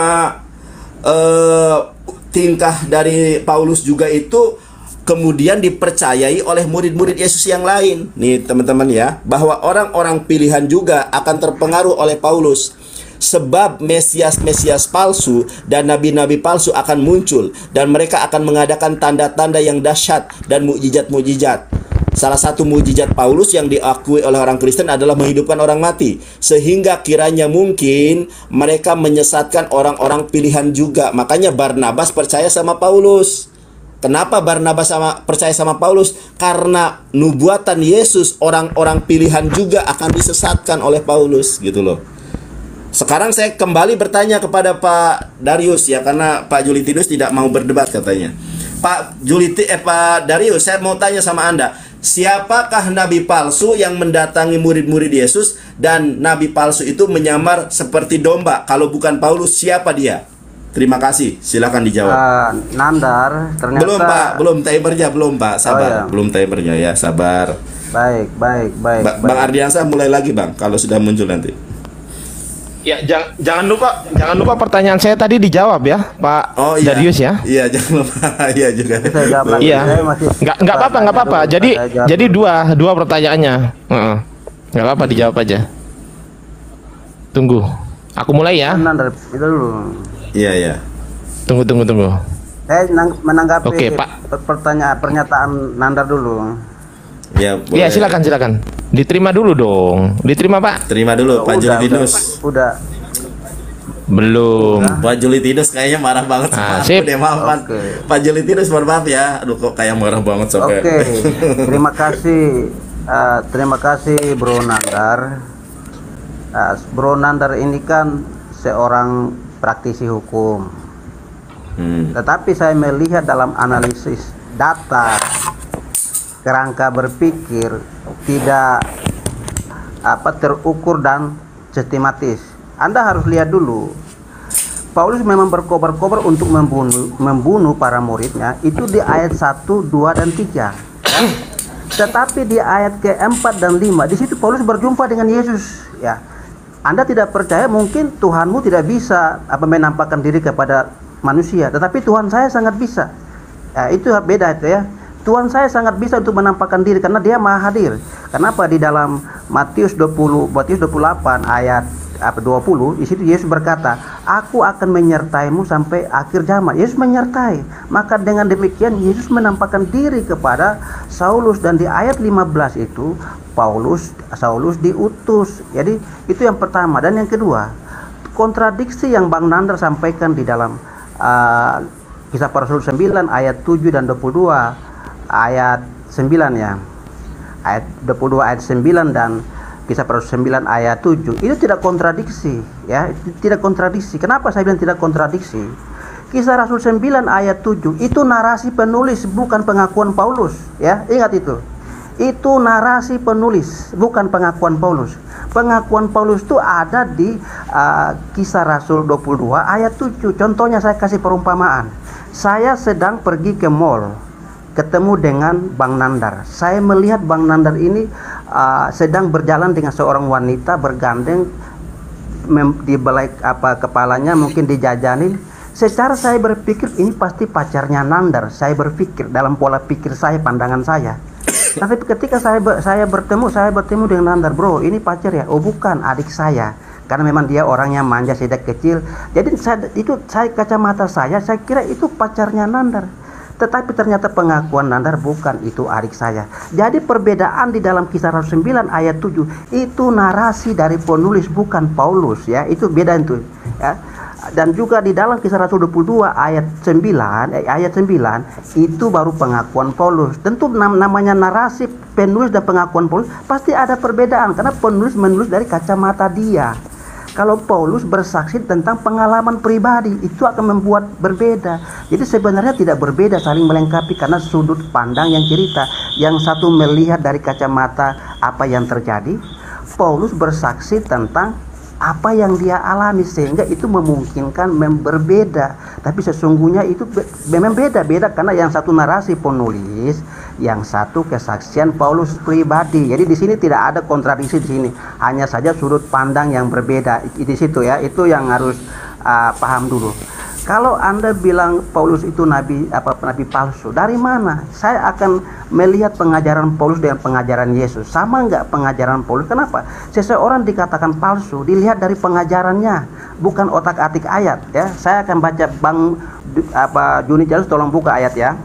tingkah dari Paulus juga itu kemudian dipercayai oleh murid-murid Yesus yang lain. Nih teman-teman ya, bahwa orang-orang pilihan juga akan terpengaruh oleh Paulus. Sebab Mesias-Mesias palsu dan nabi-nabi palsu akan muncul, dan mereka akan mengadakan tanda-tanda yang dahsyat dan mukjizat-mukjizat. Salah satu mukjizat Paulus yang diakui oleh orang Kristen adalah menghidupkan orang mati, sehingga kiranya mungkin mereka menyesatkan orang-orang pilihan juga. Makanya Barnabas percaya sama Paulus. Kenapa Barnabas percaya sama Paulus? Karena nubuatan Yesus, orang-orang pilihan juga akan disesatkan oleh Paulus, gitu loh. Sekarang saya kembali bertanya kepada Pak Darius ya, karena Pak Julitinus tidak mau berdebat katanya. Pak Darius, saya mau tanya sama Anda, siapakah nabi palsu yang mendatangi murid-murid Yesus dan nabi palsu itu menyamar seperti domba? Kalau bukan Paulus, siapa dia? Terima kasih, silakan dijawab. Nandar, ternyata belum timernya, belum Pak, sabar. Belum timernya ya, sabar. Baik. Bang Ardiansa mulai lagi Bang, kalau sudah muncul nanti. Ya, jangan lupa pertanyaan saya tadi dijawab ya, Pak Darius ya. Iya, jangan lupa. Iya juga. Iya. Enggak apa-apa. Jadi dua pertanyaannya. Enggak apa-apa, dijawab aja. Tunggu. Aku mulai ya. Nandar, itu dulu. Iya. Tunggu. Saya menanggapi Pak. pernyataan Nandar dulu. Ya, iya, silakan. Diterima dulu dong. Diterima, Pak. Terima dulu, Pak Julitinus. Udah. Belum. Pak Julitinus kayaknya marah banget sama aku deh, maaf. Pak Julitinus, mohon maaf ya. Aduh, kok kayak marah banget sampai. Oke. Terima kasih Bro Nandar. Bro Nandar ini kan seorang praktisi hukum. Tetapi saya melihat dalam analisis data, kerangka berpikir tidak terukur dan sistematis. Anda harus lihat dulu, Paulus memang berkobar-kobar untuk membunuh para muridnya, itu di ayat 1, 2, dan 3. Tetapi di ayat ke-4 dan 5, di situ Paulus berjumpa dengan Yesus. Ya, Anda tidak percaya, mungkin Tuhanmu tidak bisa menampakkan diri kepada manusia, tetapi Tuhan saya sangat bisa. Ya, itu beda itu ya. Tuhan saya sangat bisa untuk menampakkan diri karena dia maha hadir. Kenapa di dalam Matius 28 ayat 20 di situ Yesus berkata, aku akan menyertaimu sampai akhir zaman. Yesus menyertai. Maka dengan demikian Yesus menampakkan diri kepada Saulus, dan di ayat 15 itu Saulus diutus. Jadi itu yang pertama. Dan yang kedua, kontradiksi yang Bang Nandar sampaikan di dalam Kisah Para Rasul 9 ayat 7 dan 22 ayat 9 ya. Ayat 22 ayat 9 dan Kisah Para Rasul 9 ayat 7 itu tidak kontradiksi ya, tidak kontradiksi. Kenapa saya bilang tidak kontradiksi? Kisah Rasul 9 ayat 7 itu narasi penulis, bukan pengakuan Paulus ya. Ingat itu. Itu narasi penulis, bukan pengakuan Paulus. Pengakuan Paulus itu ada di Kisah Rasul 22 ayat 7. Contohnya saya kasih perumpamaan. Saya sedang pergi ke mall, ketemu dengan Bang Nandar. Saya melihat Bang Nandar ini sedang berjalan dengan seorang wanita bergandeng di belai kepalanya, mungkin dijajanin. Secara saya berpikir ini pasti pacarnya Nandar. Saya berpikir dalam pola pikir saya, pandangan saya. Tapi ketika saya bertemu dengan Nandar, bro, ini pacar ya? Oh bukan, adik saya. Karena memang dia orangnya manja sejak kecil. Jadi saya kacamata saya kira itu pacarnya Nandar. Tetapi ternyata pengakuan Nandar bukan, itu adik saya. Jadi perbedaan di dalam Kisah Rasul 9 ayat 7 itu narasi dari penulis, bukan Paulus ya. Itu beda itu ya. Dan juga di dalam Kisah Rasul 22 ayat 9 itu baru pengakuan Paulus. Tentu namanya narasi penulis dan pengakuan Paulus pasti ada perbedaan, karena penulis menulis dari kacamata dia. Kalau Paulus bersaksi tentang pengalaman pribadi, itu akan membuat berbeda. Jadi sebenarnya tidak berbeda, saling melengkapi karena sudut pandang yang cerita. Yang satu melihat dari kacamata apa yang terjadi, Paulus bersaksi tentang apa yang dia alami, sehingga itu memungkinkan berbeda. Tapi sesungguhnya itu memang beda karena yang satu narasi penulis, yang satu kesaksian Paulus pribadi. Jadi di sini tidak ada kontradiksi di sini, hanya saja sudut pandang yang berbeda di situ ya. Itu yang harus paham dulu. Kalau Anda bilang Paulus itu nabi palsu, dari mana? Saya akan melihat pengajaran Paulus dengan pengajaran Yesus. Sama nggak pengajaran Paulus? Kenapa? Seseorang dikatakan palsu dilihat dari pengajarannya, bukan otak-atik ayat ya. Saya akan baca, Bang Juni Jalus tolong buka ayat ya.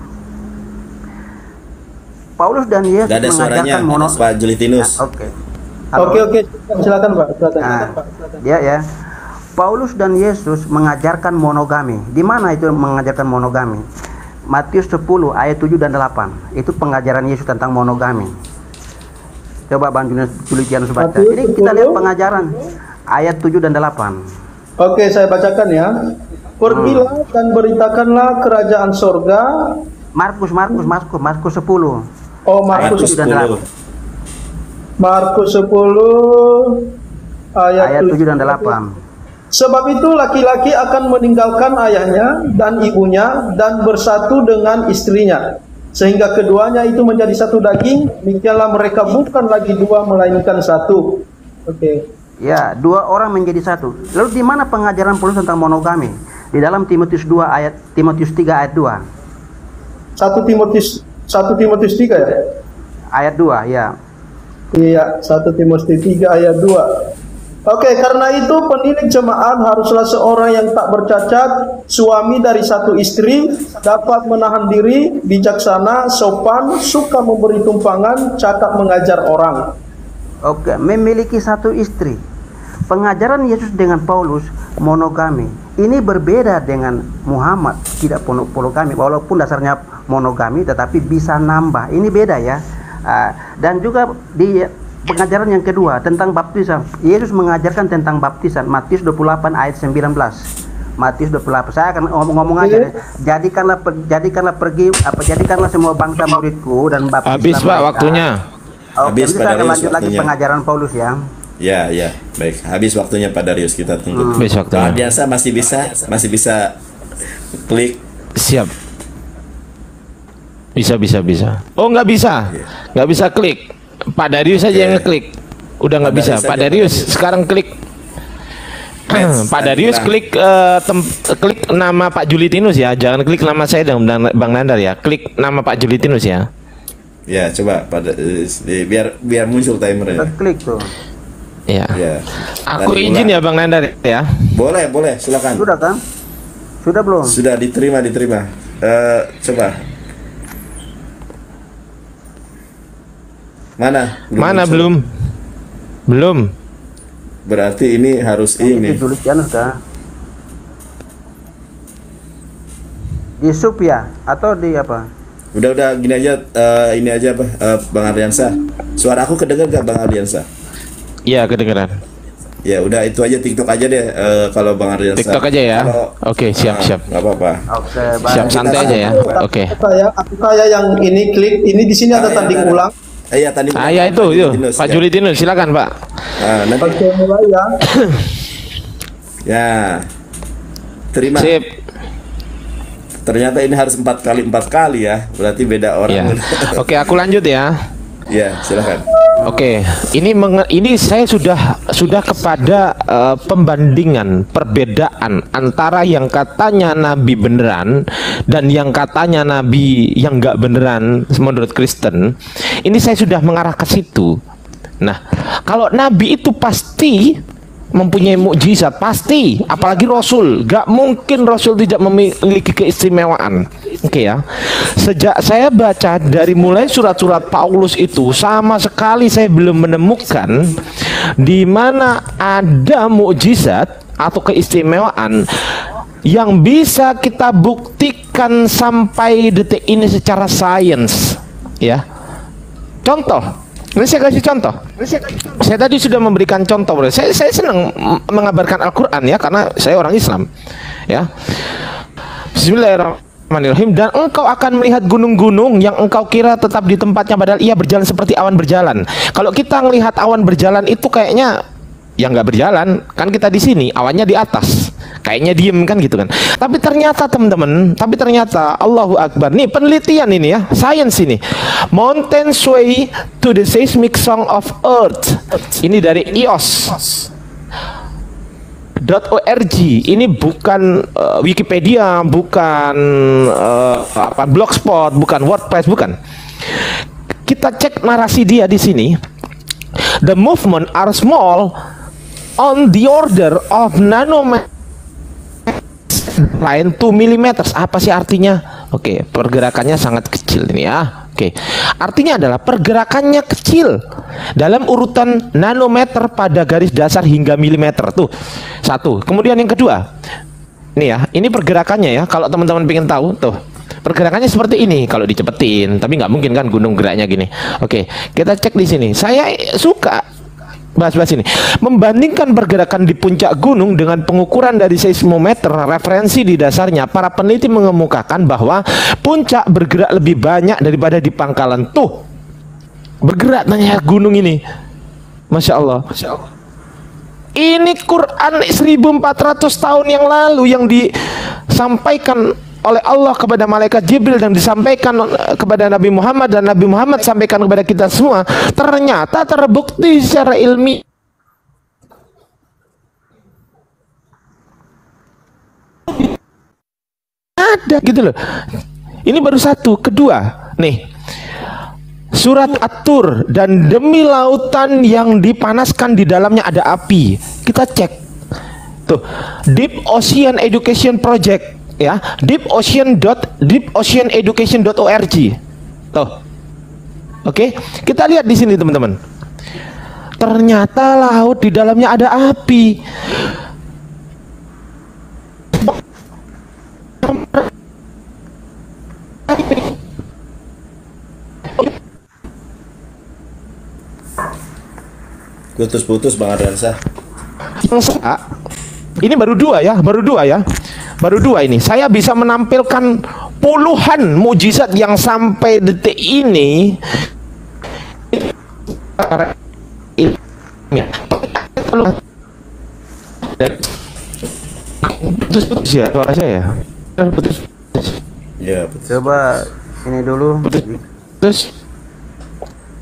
Paulus dan Yesus mengajarkan Pak Julitinus. Oke. Silakan Pak. Ya. Paulus dan Yesus mengajarkan monogami. Di mana itu mengajarkan monogami? Matius 10 ayat 7 dan 8. Itu pengajaran Yesus tentang monogami. Coba Bang Julian baca. Ini kita lihat pengajaran ayat 7 dan 8. Oke, saya bacakan ya. Pergilah dan beritakanlah kerajaan sorga. Markus 10. Oh, Markus 7 dan 8. Markus 10 ayat 7 dan 8. Sebab itu laki-laki akan meninggalkan ayahnya dan ibunya dan bersatu dengan istrinya, sehingga keduanya itu menjadi satu daging. Demikianlah mereka bukan lagi dua melainkan satu. Oke. Ya, dua orang menjadi satu. Lalu di mana pengajaran Paulus tentang monogami? Di dalam Timotius 3 ayat 2. 1 Timotius 3 ya? Ayat 2 ya. Iya, 1 Timotius 3 ayat 2. Oke, karena itu penilik jemaat haruslah seorang yang tak bercacat, suami dari satu istri, dapat menahan diri, bijaksana, sopan, suka memberi tumpangan, cakap mengajar orang. Oke, memiliki satu istri. Pengajaran Yesus dengan Paulus monogami. Ini berbeda dengan Muhammad, tidak monogami, walaupun dasarnya monogami tetapi bisa nambah. Ini beda ya. Dan juga di pengajaran yang kedua tentang baptisan, Yesus mengajarkan tentang baptisan. Matius 28 ayat 19. Matius 28. Saya akan ngomong aja deh. Jadikanlah semua bangsa muridku dan baptislah habis mereka. Pak waktunya. Habis saya akan lanjut lagi pengajaran Paulus ya. Ya, baik. Habis waktunya Pak Darius, kita tunggu. Habis waktunya. Pak Biasa masih bisa klik. Siap. Bisa. Oh, nggak bisa. Nggak bisa klik. Pak Darius saja yang ngeklik. Udah nggak bisa. Pak Darius sekarang klik. Pak Darius klik klik nama Pak Julitinus ya, jangan klik nama saya dan Bang Nandar ya. Klik nama Pak Julitinus ya. Ya, coba pada biar muncul timernya. Kita klik tuh. Ya. Ya. Aku Dan izin ya Bang Nandar ya. Boleh, silakan. Sudah kan? Sudah belum? Sudah diterima. Coba. Mana? Mana muncul. belum? Berarti ini harus ini. Itu tulisannya sudah. Di sub ya atau di apa? Udah gini aja, ini aja apa, Bang Ardiansa. Suara aku kedengar gak Bang Ardiansa? Iya, kedengeran. Ya udah itu aja, TikTok aja deh, kalau Bang Ardiansa. TikTok aja ya. Oke, siap. Nggak apa-apa. Oke, Siap, santai aja ya. Oke. Aku kayak yang ini klik ini di sini ada tanding ulang. Iya tadi. Ya itu Pak Julitinus, silakan Pak. Nah, nanti Oke, mulai ya. ya. Terima. Sip. Ternyata ini harus 4 kali ya. Berarti beda Ya. orang. Oke, aku lanjut ya. Ya, silakan. Oke, ini saya sudah kepada pembandingan, perbedaan antara yang katanya nabi beneran dan yang katanya nabi yang nggak beneran menurut Kristen. Ini saya sudah mengarah ke situ. Nah, kalau nabi itu pasti mempunyai mukjizat, pasti, apalagi Rasul, gak mungkin Rasul tidak memiliki keistimewaan. Oke ya, sejak saya baca dari mulai surat-surat Paulus itu, sama sekali saya belum menemukan di mana ada mukjizat atau keistimewaan yang bisa kita buktikan sampai detik ini secara sains. Ya, contoh. Ini saya kasih contoh. Saya tadi sudah memberikan contoh, bro. Saya senang mengabarkan Al-Quran ya, karena saya orang Islam. Ya. Bismillahirrahmanirrahim. Dan engkau akan melihat gunung-gunung yang engkau kira tetap di tempatnya, padahal ia berjalan seperti awan berjalan. Kalau kita melihat awan berjalan itu kayaknya yang nggak berjalan, kan kita di sini, awannya di atas, kayaknya diem kan gitu kan. Tapi ternyata teman-teman, Allahu Akbar, nih penelitian ini ya, sains ini. Mountain sway to the seismic song of Earth. Ini dari ios.org. Ini bukan Wikipedia, bukan Blogspot, bukan WordPress, bukan. Kita cek narasi dia di sini. The movement are small on the order of nanometer lain 2 mm. Apa sih artinya? Oke, pergerakannya sangat kecil ini ya. Oke, artinya adalah pergerakannya kecil dalam urutan nanometer pada garis dasar hingga milimeter. Tuh, satu. Kemudian yang kedua, nih ya, ini pergerakannya ya. Kalau teman-teman pengen tahu, tuh pergerakannya seperti ini kalau dicepetin, tapi nggak mungkin kan gunung geraknya gini. Oke, kita cek di sini. Saya suka bahas-bahas ini, membandingkan pergerakan di puncak gunung dengan pengukuran dari seismometer referensi di dasarnya. Para peneliti mengemukakan bahwa puncak bergerak lebih banyak daripada di pangkalan. Tuh, bergerak nanya gunung ini, Masya Allah. Ini Quran 1400 tahun yang lalu yang disampaikan oleh Allah kepada malaikat Jibril dan disampaikan kepada Nabi Muhammad, dan Nabi Muhammad sampaikan kepada kita semua, ternyata terbukti secara ilmiah ada gitu loh. Ini baru satu. Kedua nih, surat At-Tur, dan demi lautan yang dipanaskan di dalamnya ada api. Kita cek tuh, Deep Ocean Education Project ya, deepoceaneducation.org. Tuh. Oke, kita lihat di sini teman-teman. Ternyata laut di dalamnya ada api. Putus-putus Bang Ardiansa. Ini baru dua ya. Baru dua ini. Saya bisa menampilkan puluhan mujizat yang sampai detik ini putus ya suara saya. Putus. Ya, betul. Coba ini dulu. Terus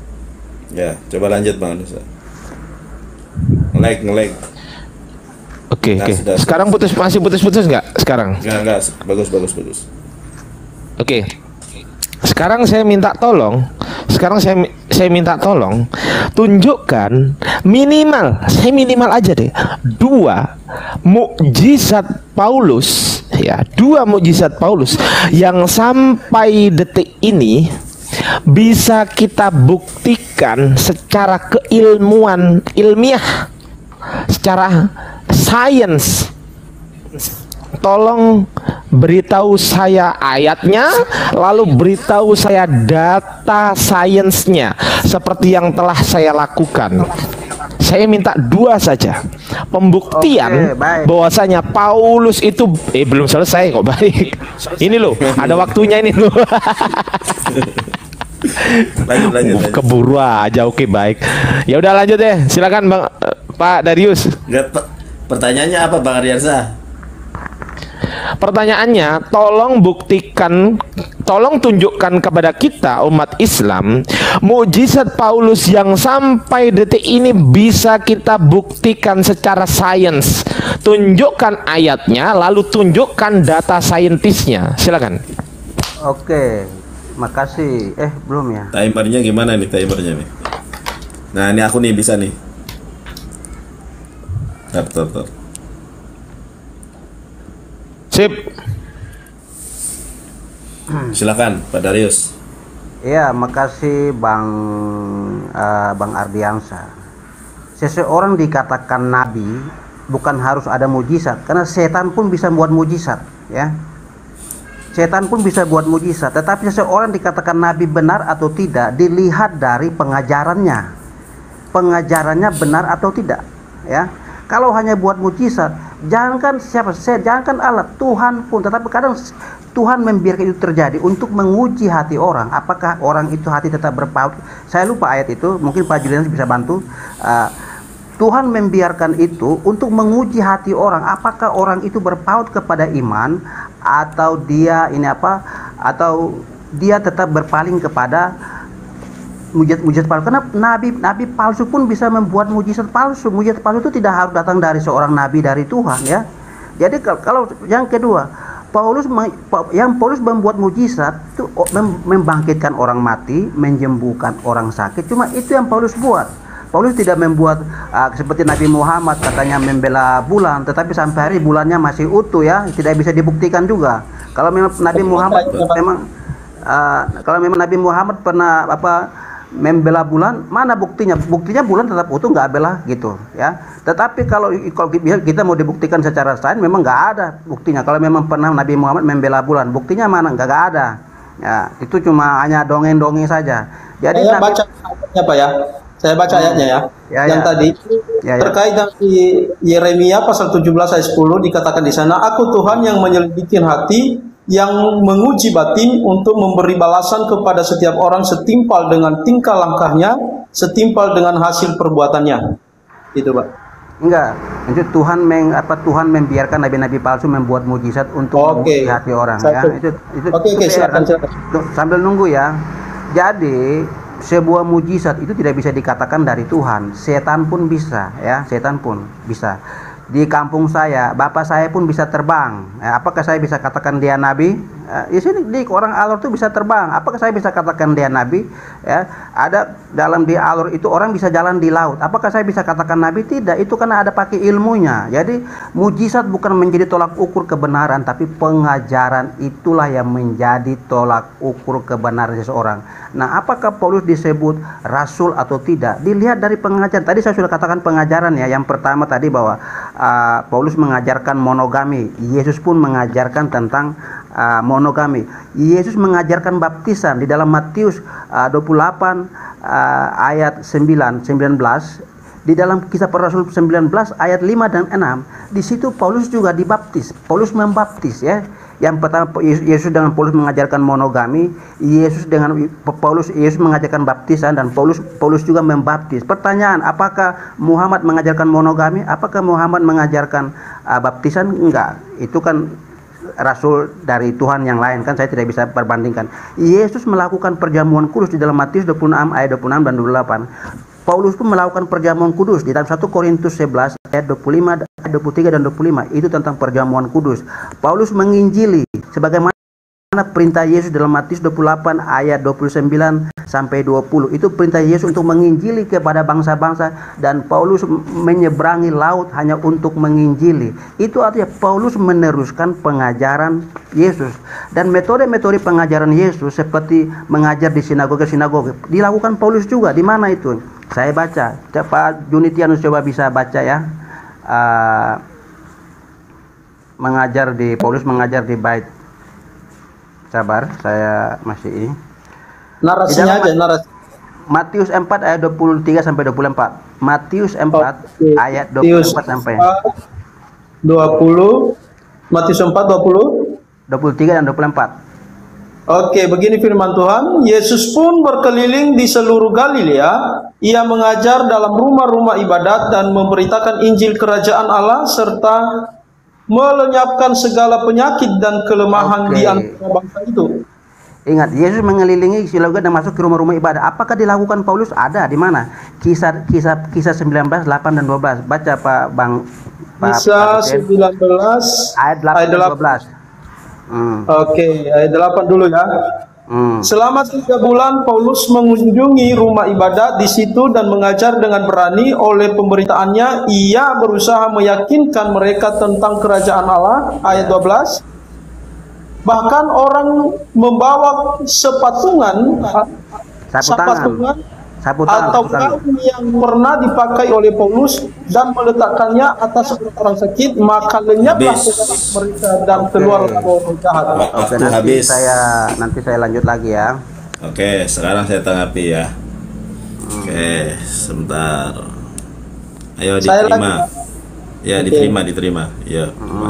Ya, coba lanjut Bang Ardiansa. Nge-lag. Oke, Nah, oke. sudah. Sekarang masih putus-putus nggak sekarang? Enggak, bagus, bagus, bagus. Oke. Sekarang saya minta tolong. Saya minta tolong tunjukkan minimal aja deh 2 mukjizat Paulus, ya, 2 mukjizat Paulus yang sampai detik ini bisa kita buktikan secara ilmiah, secara sains. Tolong beritahu saya ayatnya, lalu beritahu saya data sainsnya seperti yang telah saya lakukan. Saya minta 2 saja pembuktian. Oke, baik. Bahwasanya Paulus itu belum selesai kok, baik. Ini loh, ada waktunya ini loh. Lanjut. Keburu aja. Oke, baik. Ya udah lanjut deh. Silakan Bang Pak Darius. Enggak, pertanyaannya apa Bang Ardiansa? Pertanyaannya, tolong tunjukkan kepada kita umat Islam mukjizat Paulus yang sampai detik ini bisa kita buktikan secara sains. Tunjukkan ayatnya, lalu tunjukkan data saintisnya. Silakan. Oke, makasih. Belum ya? Timernya gimana nih timernya nih? Nah, ini aku nih bisa nih. Tar. Sip. Silakan Pak Darius. Iya, makasih Bang Ardiansa. Seseorang dikatakan nabi bukan harus ada mujizat, karena setan pun bisa buat mujizat, ya. Setan pun bisa buat mujizat, tetapi seseorang dikatakan nabi benar atau tidak dilihat dari pengajarannya. Pengajarannya benar atau tidak, ya. Kalau hanya buat mujizat, jangankan jangankan alat, Tuhan pun, tetapi kadang Tuhan membiarkan itu terjadi untuk menguji hati orang. Apakah orang itu hati tetap berpaut? Saya lupa ayat itu, mungkin Pak Julian bisa bantu. Tuhan membiarkan itu untuk menguji hati orang. Apakah orang itu berpaut kepada iman, atau dia atau dia tetap berpaling kepada mujizat palsu. Karena nabi palsu pun bisa membuat mujizat palsu. Mujizat palsu itu tidak harus datang dari seorang nabi dari Tuhan, ya. Jadi kalau yang kedua, Paulus membuat mujizat itu membangkitkan orang mati, menyembuhkan orang sakit. Cuma itu yang Paulus buat. Paulus tidak membuat seperti Nabi Muhammad katanya membela bulan, tetapi sampai hari bulannya masih utuh, ya, tidak bisa dibuktikan juga. Kalau memang Nabi Muhammad Nabi Muhammad pernah membela bulan, mana buktinya? Buktinya bulan tetap utuh, nggak bela gitu, ya. Tetapi kalau kita mau dibuktikan secara sains, memang nggak ada buktinya. Kalau memang pernah Nabi Muhammad membela bulan, buktinya mana? Nggak ada. Ya, itu cuma hanya dongeng-dongeng saja. Jadi saya baca ayatnya Pak, ya. Saya baca ayatnya, ya. Yang tadi terkait dengan Yeremia pasal 17 ayat 10 dikatakan di sana, aku Tuhan yang menyelidiki hati, yang menguji batin untuk memberi balasan kepada setiap orang setimpal dengan tingkah langkahnya, setimpal dengan hasil perbuatannya. Itu Pak. Enggak, itu Tuhan membiarkan nabi-nabi palsu membuat mujizat untuk menguji hati orang, ya. Itu silakan. Sambil nunggu, ya. Jadi sebuah mujizat itu tidak bisa dikatakan dari Tuhan. Setan pun bisa, ya. Setan pun bisa. Di kampung saya, bapak saya pun bisa terbang. Apakah saya bisa katakan dia nabi? Di sini di orang alur itu bisa terbang. Apakah saya bisa katakan dia nabi? Ya, ada dalam di alur itu orang bisa jalan di laut. Apakah saya bisa katakan nabi? Tidak. Itu karena ada pakai ilmunya. Jadi mujizat bukan menjadi tolak ukur kebenaran, tapi pengajaran itulah yang menjadi tolak ukur kebenaran seseorang. Nah, apakah Paulus disebut rasul atau tidak? Dilihat dari pengajaran. Tadi saya sudah katakan pengajaran, ya. Yang pertama tadi bahwa Paulus mengajarkan monogami. Yesus pun mengajarkan tentang monogami. Yesus mengajarkan baptisan di dalam Matius 28 ayat 19. Di dalam Kisah Para Rasul 19 ayat 5 dan 6, di situ Paulus juga dibaptis. Paulus membaptis, ya. Yang pertama Yesus dengan Paulus mengajarkan monogami, Yesus mengajarkan baptisan, dan Paulus juga membaptis. Pertanyaan, apakah Muhammad mengajarkan monogami? Apakah Muhammad mengajarkan baptisan? Enggak. Itu kan rasul dari Tuhan yang lain, kan saya tidak bisa perbandingkan. Yesus melakukan perjamuan kudus di dalam Matius 26 ayat 26 dan 28. Paulus pun melakukan perjamuan kudus di dalam 1 Korintus 11 ayat 25, 23 dan 25. Itu tentang perjamuan kudus. Paulus menginjili sebagaimana perintah Yesus dalam Matius 28 ayat 29 sampai 20. Itu perintah Yesus untuk menginjili kepada bangsa-bangsa, dan Paulus menyeberangi laut hanya untuk menginjili. Itu artinya Paulus meneruskan pengajaran Yesus. Dan metode-metode pengajaran Yesus seperti mengajar di sinagoga-sinagoga dilakukan Paulus juga. Di mana itu? Saya baca. Pak Junitianus coba bisa baca ya. Paulus mengajar di bait. Sabar, saya masih ini. Narasinya aja, narasi. Matius 4 ayat 23 sampai 24. Matius 4 ayat 24 sampai 20. Matius 4 23 dan 24. Oke, begini firman Tuhan. Yesus pun berkeliling di seluruh Galilea. Ia mengajar dalam rumah-rumah ibadat dan memberitakan Injil Kerajaan Allah serta melenyapkan segala penyakit dan kelemahan di antara bangsa itu. Ingat, Yesus mengelilingi sinagoga dan masuk ke rumah-rumah ibadah. Apakah dilakukan Paulus? Ada. Di mana? Kisah 19, 8 dan 12. Baca Pak Bang. Kisah 19 ayat 8 dan 12. Oke, ayat 8 dulu ya. Selama 3 bulan Paulus mengunjungi rumah ibadat di situ dan mengajar dengan berani. Oleh pemberitaannya ia berusaha meyakinkan mereka tentang kerajaan Allah. Ayat 12. Bahkan orang membawa sepatungan atau gaun yang pernah dipakai oleh Paulus dan meletakkannya atas orang sakit, maka lenyaplah mereka dan keluar roh jahat. Waktu habis. Nanti saya lanjut lagi ya. Oke, sekarang saya tanggapi ya. Oke, sebentar. Ayo diterima. Ya, diterima. Ya.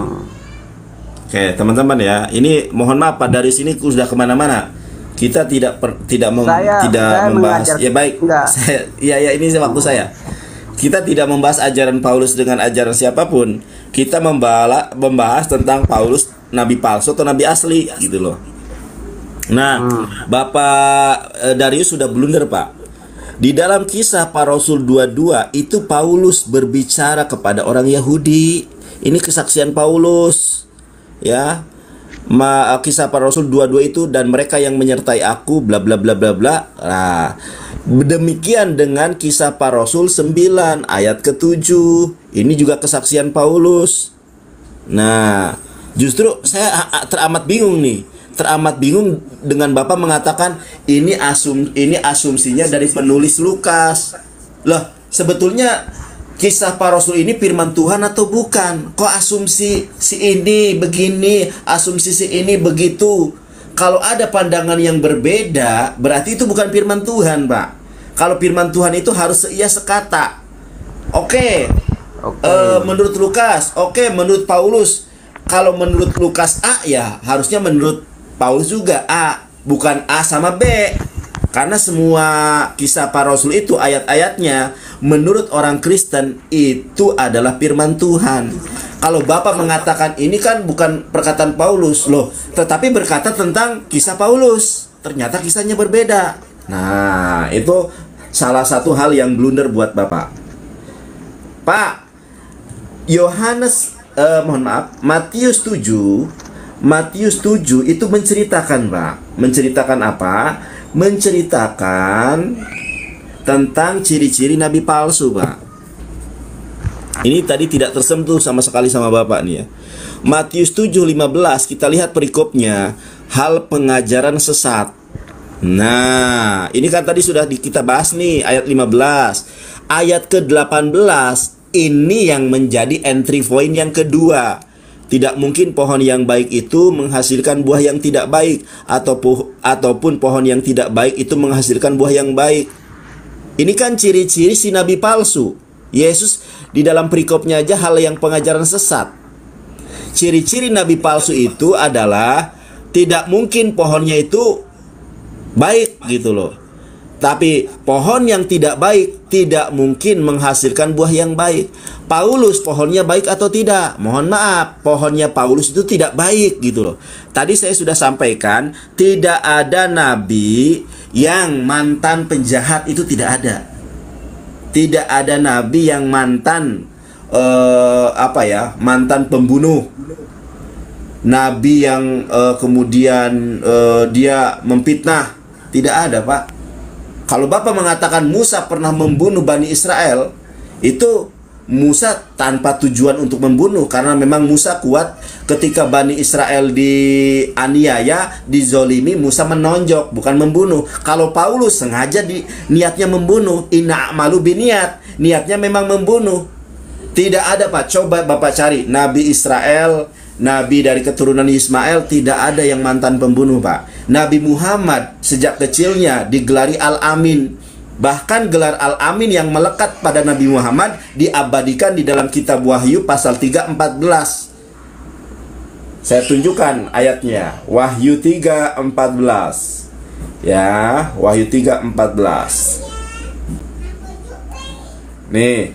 Oke, teman-teman ya. Ini mohon maaf Pak, dari sini sudah kemana-mana. Kita tidak membahas. Ya baik. Ini waktu saya. Kita tidak membahas ajaran Paulus dengan ajaran siapapun. Kita membahas tentang Paulus nabi palsu atau nabi asli gitu loh. Nah, Bapak Darius sudah blunder, Pak. Di dalam Kisah Para Rasul 22 itu Paulus berbicara kepada orang Yahudi. Ini kesaksian Paulus. Ya. Kisah Para Rasul 22 itu, dan mereka yang menyertai aku bla bla bla bla bla. Nah, demikian dengan Kisah Para Rasul 9 ayat ke-7. Ini juga kesaksian Paulus. Nah, justru saya teramat bingung nih. Teramat bingung dengan Bapak mengatakan ini asumsinya dari penulis Lukas. Loh, sebetulnya Kisah Para Rasul ini firman Tuhan atau bukan? Kok asumsi si ini begini, asumsi si ini begitu? Kalau ada pandangan yang berbeda, berarti itu bukan firman Tuhan, Pak. Kalau firman Tuhan itu harus seia sekata. Oke. Menurut Lukas, menurut Paulus. Kalau menurut Lukas A, ya harusnya menurut Paulus juga A, bukan A sama B. Karena semua Kisah Para Rasul itu ayat-ayatnya menurut orang Kristen itu adalah firman Tuhan. Kalau Bapak mengatakan ini kan bukan perkataan Paulus loh, tetapi berkata tentang kisah Paulus, ternyata kisahnya berbeda. Nah, itu salah satu hal yang blunder buat Bapak. Pak, Matius 7 itu menceritakan, Pak. Menceritakan apa? Menceritakan tentang ciri-ciri nabi palsu, Pak. Ini tadi tidak tersentuh sama sekali sama Bapak nih ya. Matius 7:15 kita lihat perikopnya, hal pengajaran sesat. Nah, ini kan tadi sudah kita bahas nih ayat 15. Ayat ke-18 ini yang menjadi entry point yang kedua. Tidak mungkin pohon yang baik itu menghasilkan buah yang tidak baik, ataupun pohon yang tidak baik itu menghasilkan buah yang baik. Ini kan ciri-ciri si nabi palsu. Yesus di dalam perikopnya aja hal yang pengajaran sesat. Ciri-ciri nabi palsu itu adalah tidak mungkin pohonnya itu baik gitu loh. Tapi pohon yang tidak baik tidak mungkin menghasilkan buah yang baik. Paulus pohonnya baik atau tidak? Mohon maaf, pohonnya Paulus itu tidak baik gitu loh. Tadi saya sudah sampaikan, tidak ada nabi yang mantan penjahat, itu tidak ada. tidak ada nabi yang mantan mantan pembunuh, nabi yang kemudian dia memfitnah. Tidak ada, Pak. Kalau Bapak mengatakan Musa pernah membunuh Bani Israel, itu Musa tanpa tujuan untuk membunuh, karena memang Musa kuat. Ketika Bani Israel dianiaya, dizolimi, Musa menonjok, bukan membunuh. Kalau Paulus sengaja niatnya membunuh, inna a'malu biniat, niatnya memang membunuh. Tidak ada, Pak. Coba Bapak cari Nabi Israel, Nabi dari keturunan Ismail, tidak ada yang mantan pembunuh, Pak. Nabi Muhammad sejak kecilnya digelari Al-Amin. Bahkan gelar Al-Amin yang melekat pada Nabi Muhammad diabadikan di dalam kitab Wahyu pasal 3:14. Saya tunjukkan ayatnya. Wahyu 3:14. Ya, Wahyu 3:14. Nih.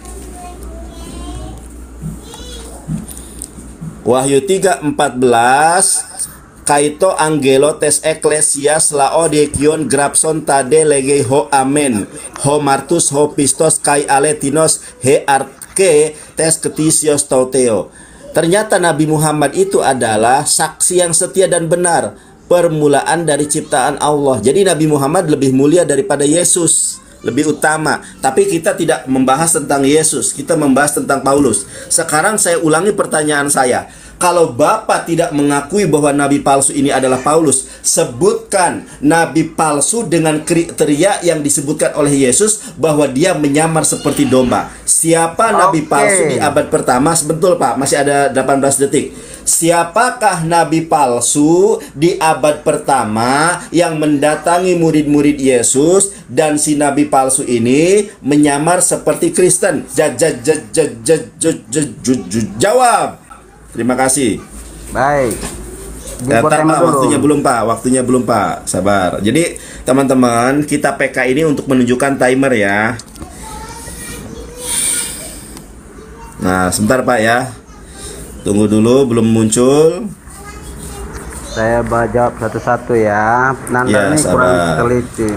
Wahyu 3:14. Kaito angelo tes eklesias laodikion grapson tade lege ho amen ho martus ho pistos kai aletinos he arke tes ketisios tauteo. Ternyata Nabi Muhammad itu adalah saksi yang setia dan benar, permulaan dari ciptaan Allah. Jadi Nabi Muhammad lebih mulia daripada Yesus, lebih utama. Tapi kita tidak membahas tentang Yesus, kita membahas tentang Paulus. Sekarang saya ulangi pertanyaan saya. Kalau Bapak tidak mengakui bahwa nabi palsu ini adalah Paulus, sebutkan nabi palsu dengan kriteria yang disebutkan oleh Yesus bahwa dia menyamar seperti domba. Siapa nabi palsu di abad pertama? Betul, Pak, masih ada 18 detik. Siapakah nabi palsu di abad pertama yang mendatangi murid-murid Yesus dan si nabi palsu ini menyamar seperti Kristen? Jawab. Terima kasih. Baik. Pak, waktunya belum, Pak. Waktunya belum, Pak. Sabar. Jadi, teman-teman, kita PK ini untuk menunjukkan timer ya. Nah, sebentar, Pak ya. Tunggu dulu, belum muncul. Saya jawab satu-satu ya. Nanda Ya, ini sabar. kurang teliti.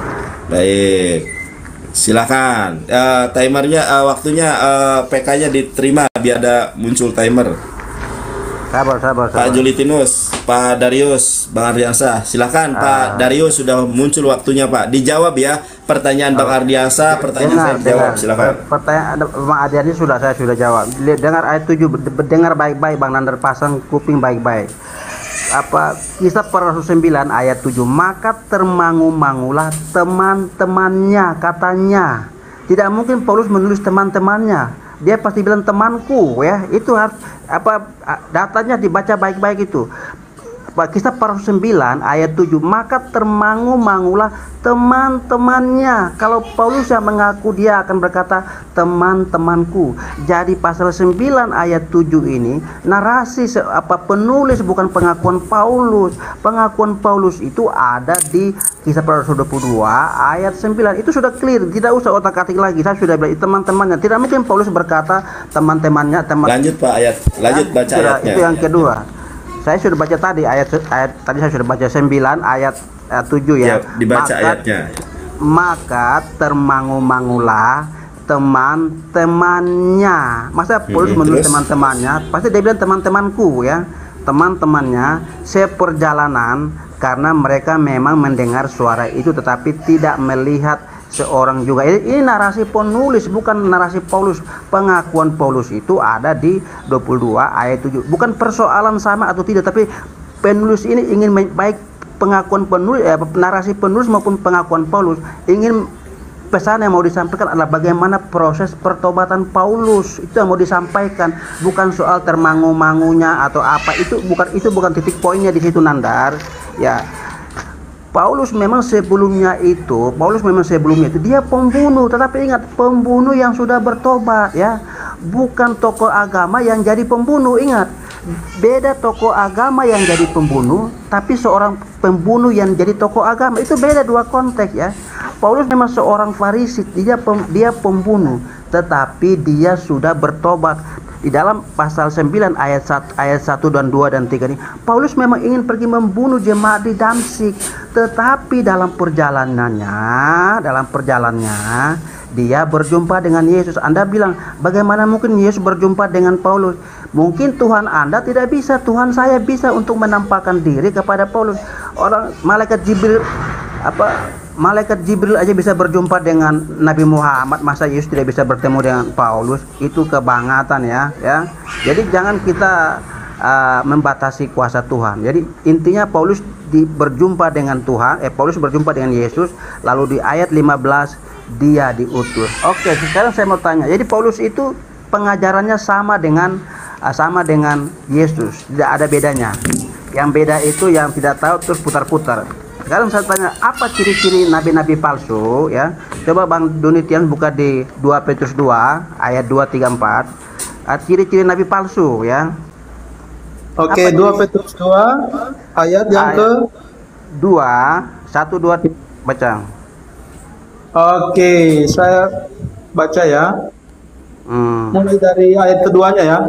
Baik. Silakan. Timernya, waktunya PK-nya diterima biar ada muncul timer. Sabar. Pak Julitinus, Pak Darius, Bang Ardiansa, silakan Pak Darius, sudah muncul waktunya, Pak. Dijawab ya pertanyaan Bang Ardiansa, pertanyaan saya jawab, silakan. Pertanyaan Bang Ardiansa saya sudah jawab. Dengar ayat 7, dengar baik-baik Bang Nandar, pasang kuping baik-baik. Kisah para Rasul 9 ayat 7, maka termangu-mangulah teman-temannya, katanya. Tidak mungkin Paulus menulis teman-temannya. Dia pasti bilang temanku ya. Itu harus datanya dibaca baik-baik itu. Kisah para Rasul 9 ayat 7, maka termangu-mangulah teman-temannya. Kalau Paulus yang mengaku, dia akan berkata teman-temanku. Jadi pasal 9 ayat 7 ini narasi penulis, bukan pengakuan Paulus. Pengakuan Paulus itu ada di Kisah para Rasul 22 ayat 9. Itu sudah clear, tidak usah otak-atik lagi. Saya sudah bilang teman-temannya. Tidak mungkin Paulus berkata teman-temannya. Lanjut, Pak, lanjut baca ayatnya. Itu yang kedua. Saya sudah baca tadi ayat tadi saya sudah baca 9 ayat 7 ya. Dibaca ayatnya. Maka termangu-mangulah teman-temannya. Masa Paulus menulis teman-temannya? Pasti dia bilang teman-temanku ya. Teman-temannya seperjalanan, karena mereka memang mendengar suara itu tetapi tidak melihat seorang juga. Ini narasi penulis, bukan narasi Paulus. Pengakuan Paulus itu ada di 22 ayat 7. Bukan persoalan sama atau tidak, tapi penulis ini ingin baik pengakuan penulis, narasi penulis maupun pengakuan Paulus, ingin pesan yang mau disampaikan adalah bagaimana proses pertobatan Paulus. Itu yang mau disampaikan, bukan soal termangu-mangunya atau apa. Itu bukan titik poinnya di situ, Nandar. Ya. Paulus memang sebelumnya itu dia pembunuh, tetapi ingat, pembunuh yang sudah bertobat ya, bukan tokoh agama yang jadi pembunuh. Ingat, beda tokoh agama yang jadi pembunuh, tapi seorang pembunuh yang jadi tokoh agama, itu beda, dua konteks ya. Paulus memang seorang Farisi, dia pembunuh, tetapi dia sudah bertobat. Di dalam pasal 9 ayat 1 dan 2 dan 3 ini, Paulus memang ingin pergi membunuh jemaat di Damsyik, tetapi dalam perjalanannya dia berjumpa dengan Yesus. Anda bilang, bagaimana mungkin Yesus berjumpa dengan Paulus? Mungkin Tuhan Anda tidak bisa, Tuhan saya bisa untuk menampakkan diri kepada Paulus. Orang malaikat Jibril aja bisa berjumpa dengan Nabi Muhammad, masa Yesus tidak bisa bertemu dengan Paulus? Itu kebangatan ya. Jadi jangan kita membatasi kuasa Tuhan. Jadi intinya Paulus berjumpa dengan Tuhan, Paulus berjumpa dengan Yesus, lalu di ayat 15 dia diutus. Oke, sekarang saya mau tanya. Jadi Paulus itu pengajarannya sama dengan Yesus, tidak ada bedanya. Yang beda itu yang tidak tahu terus putar-putar. Sekarang saya tanya, apa ciri-ciri nabi-nabi palsu ya? Coba Bang Donitian buka di 2 Petrus 2 ayat 2, 3, 4. Ciri-ciri nabi palsu ya. Oke, 2 Petrus 2 ayat yang ke 2, 1, 2, 3, baca. Oke, saya baca ya. Mulai dari ayat keduanya ya.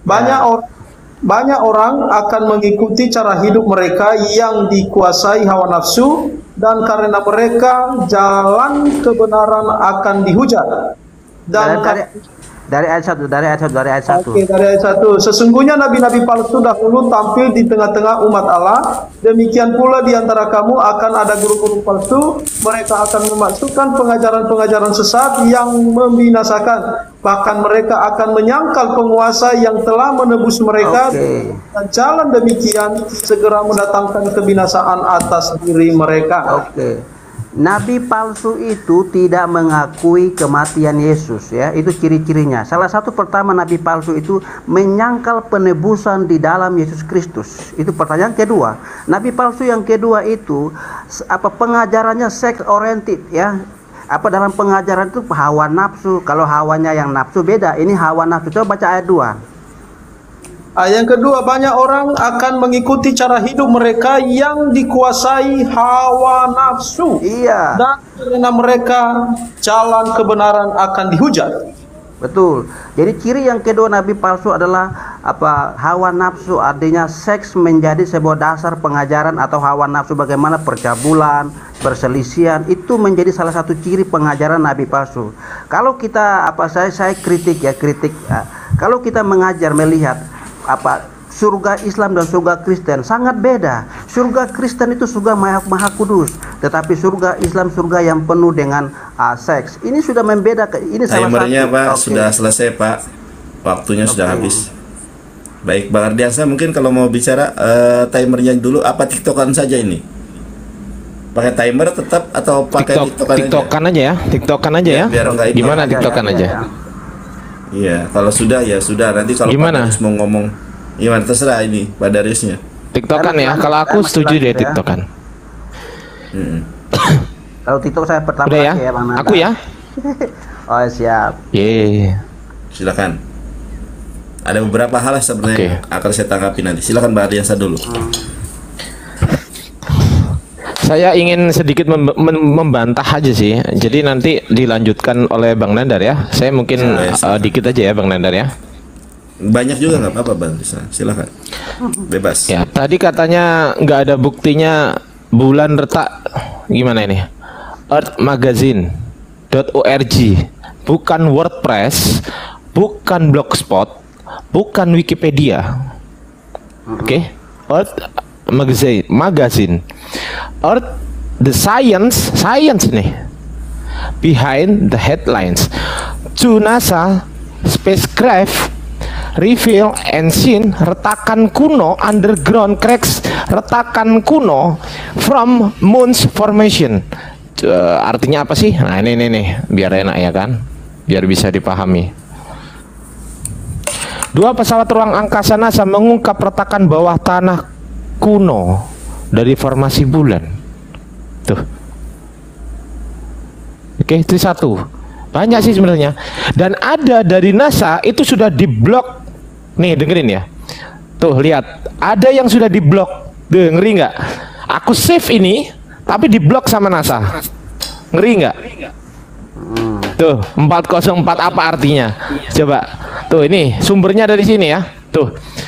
Banyak orang akan mengikuti cara hidup mereka yang dikuasai hawa nafsu, dan karena mereka jalan kebenaran akan dihujat. Dan dari ayat 1. Oke, dari ayat 1. Sesungguhnya nabi-nabi palsu dahulu tampil di tengah-tengah umat Allah. Demikian pula di antara kamu akan ada guru-guru palsu. Mereka akan memasukkan pengajaran-pengajaran sesat yang membinasakan. Bahkan mereka akan menyangkal penguasa yang telah menebus mereka. Dan jalan demikian segera mendatangkan kebinasaan atas diri mereka. Nabi palsu itu tidak mengakui kematian Yesus ya, itu ciri-cirinya. Salah satu pertama nabi palsu itu menyangkal penebusan di dalam Yesus Kristus. Itu pertanyaan kedua. Nabi palsu yang kedua itu pengajarannya sex oriented ya. Dalam pengajaran itu hawa nafsu. Kalau hawanya yang nafsu beda, ini hawa nafsu. Coba baca ayat 2. Yang kedua, banyak orang akan mengikuti cara hidup mereka yang dikuasai hawa nafsu. Iya. Dan karena mereka jalan kebenaran akan dihujat. Betul. Jadi ciri yang kedua nabi palsu adalah hawa nafsu, artinya seks menjadi sebuah dasar pengajaran, atau hawa nafsu bagaimana percabulan, perselisihan, itu menjadi salah satu ciri pengajaran nabi palsu. Kalau kita saya kritik. Kalau kita mengajar melihat surga Islam dan surga Kristen sangat beda. Surga Kristen itu surga maha kudus, tetapi surga Islam surga yang penuh dengan seks. Ini sudah membeda. Ini salah timernya satu. Pak sudah selesai Pak, waktunya sudah habis. Baik Bang Ardiansa, mungkin kalau mau bicara timernya dulu, apa TikTokan saja ini? Pakai timer tetap atau pakai TikTokan aja ya? TikTokan aja ya? Gimana TikTokan aja? Iya, kalau sudah ya sudah. Nanti kalau gimana? Pak Darius mau ngomong, gimana terserah ini Pak Dariusnya. TikTokan ya, kalau aku setuju deh TikTokan. Kalau TikTok saya pertama udah ya? Bang Nanda. Aku ya? Oh siap. Silakan. Ada beberapa hal sebenarnya akan saya tanggapi nanti. Silakan Mbak Ardiansa dulu. Saya ingin sedikit membantah aja sih. Jadi nanti dilanjutkan oleh Bang Nandar ya. Saya mungkin dikit aja ya Bang Nandar ya. Banyak juga nggak apa-apa Bang. Silakan. Bebas. Ya, tadi katanya nggak ada buktinya bulan retak. Gimana ini? Earthmagazine.org, bukan WordPress, bukan Blogspot, bukan Wikipedia. Oke? Earth magazine. Earth, the science nih behind the headlines. To NASA spacecraft reveal ancient retakan kuno underground cracks, retakan kuno from moon's formation. Artinya apa sih? Nah ini nih biar enak ya kan, biar bisa dipahami. 2 pesawat ruang angkasa NASA mengungkap retakan bawah tanah kuno dari formasi bulan. Tuh. Oke, itu satu. Banyak sih sebenarnya. Dan ada dari NASA itu sudah diblok. Nih, dengerin ya. Tuh, lihat. Ada yang sudah diblok. Ngeri nggak? Aku save ini, tapi diblok sama NASA. Ngeri nggak? Tuh, 404 apa artinya? Coba. Tuh, ini sumbernya dari sini ya. Tuh.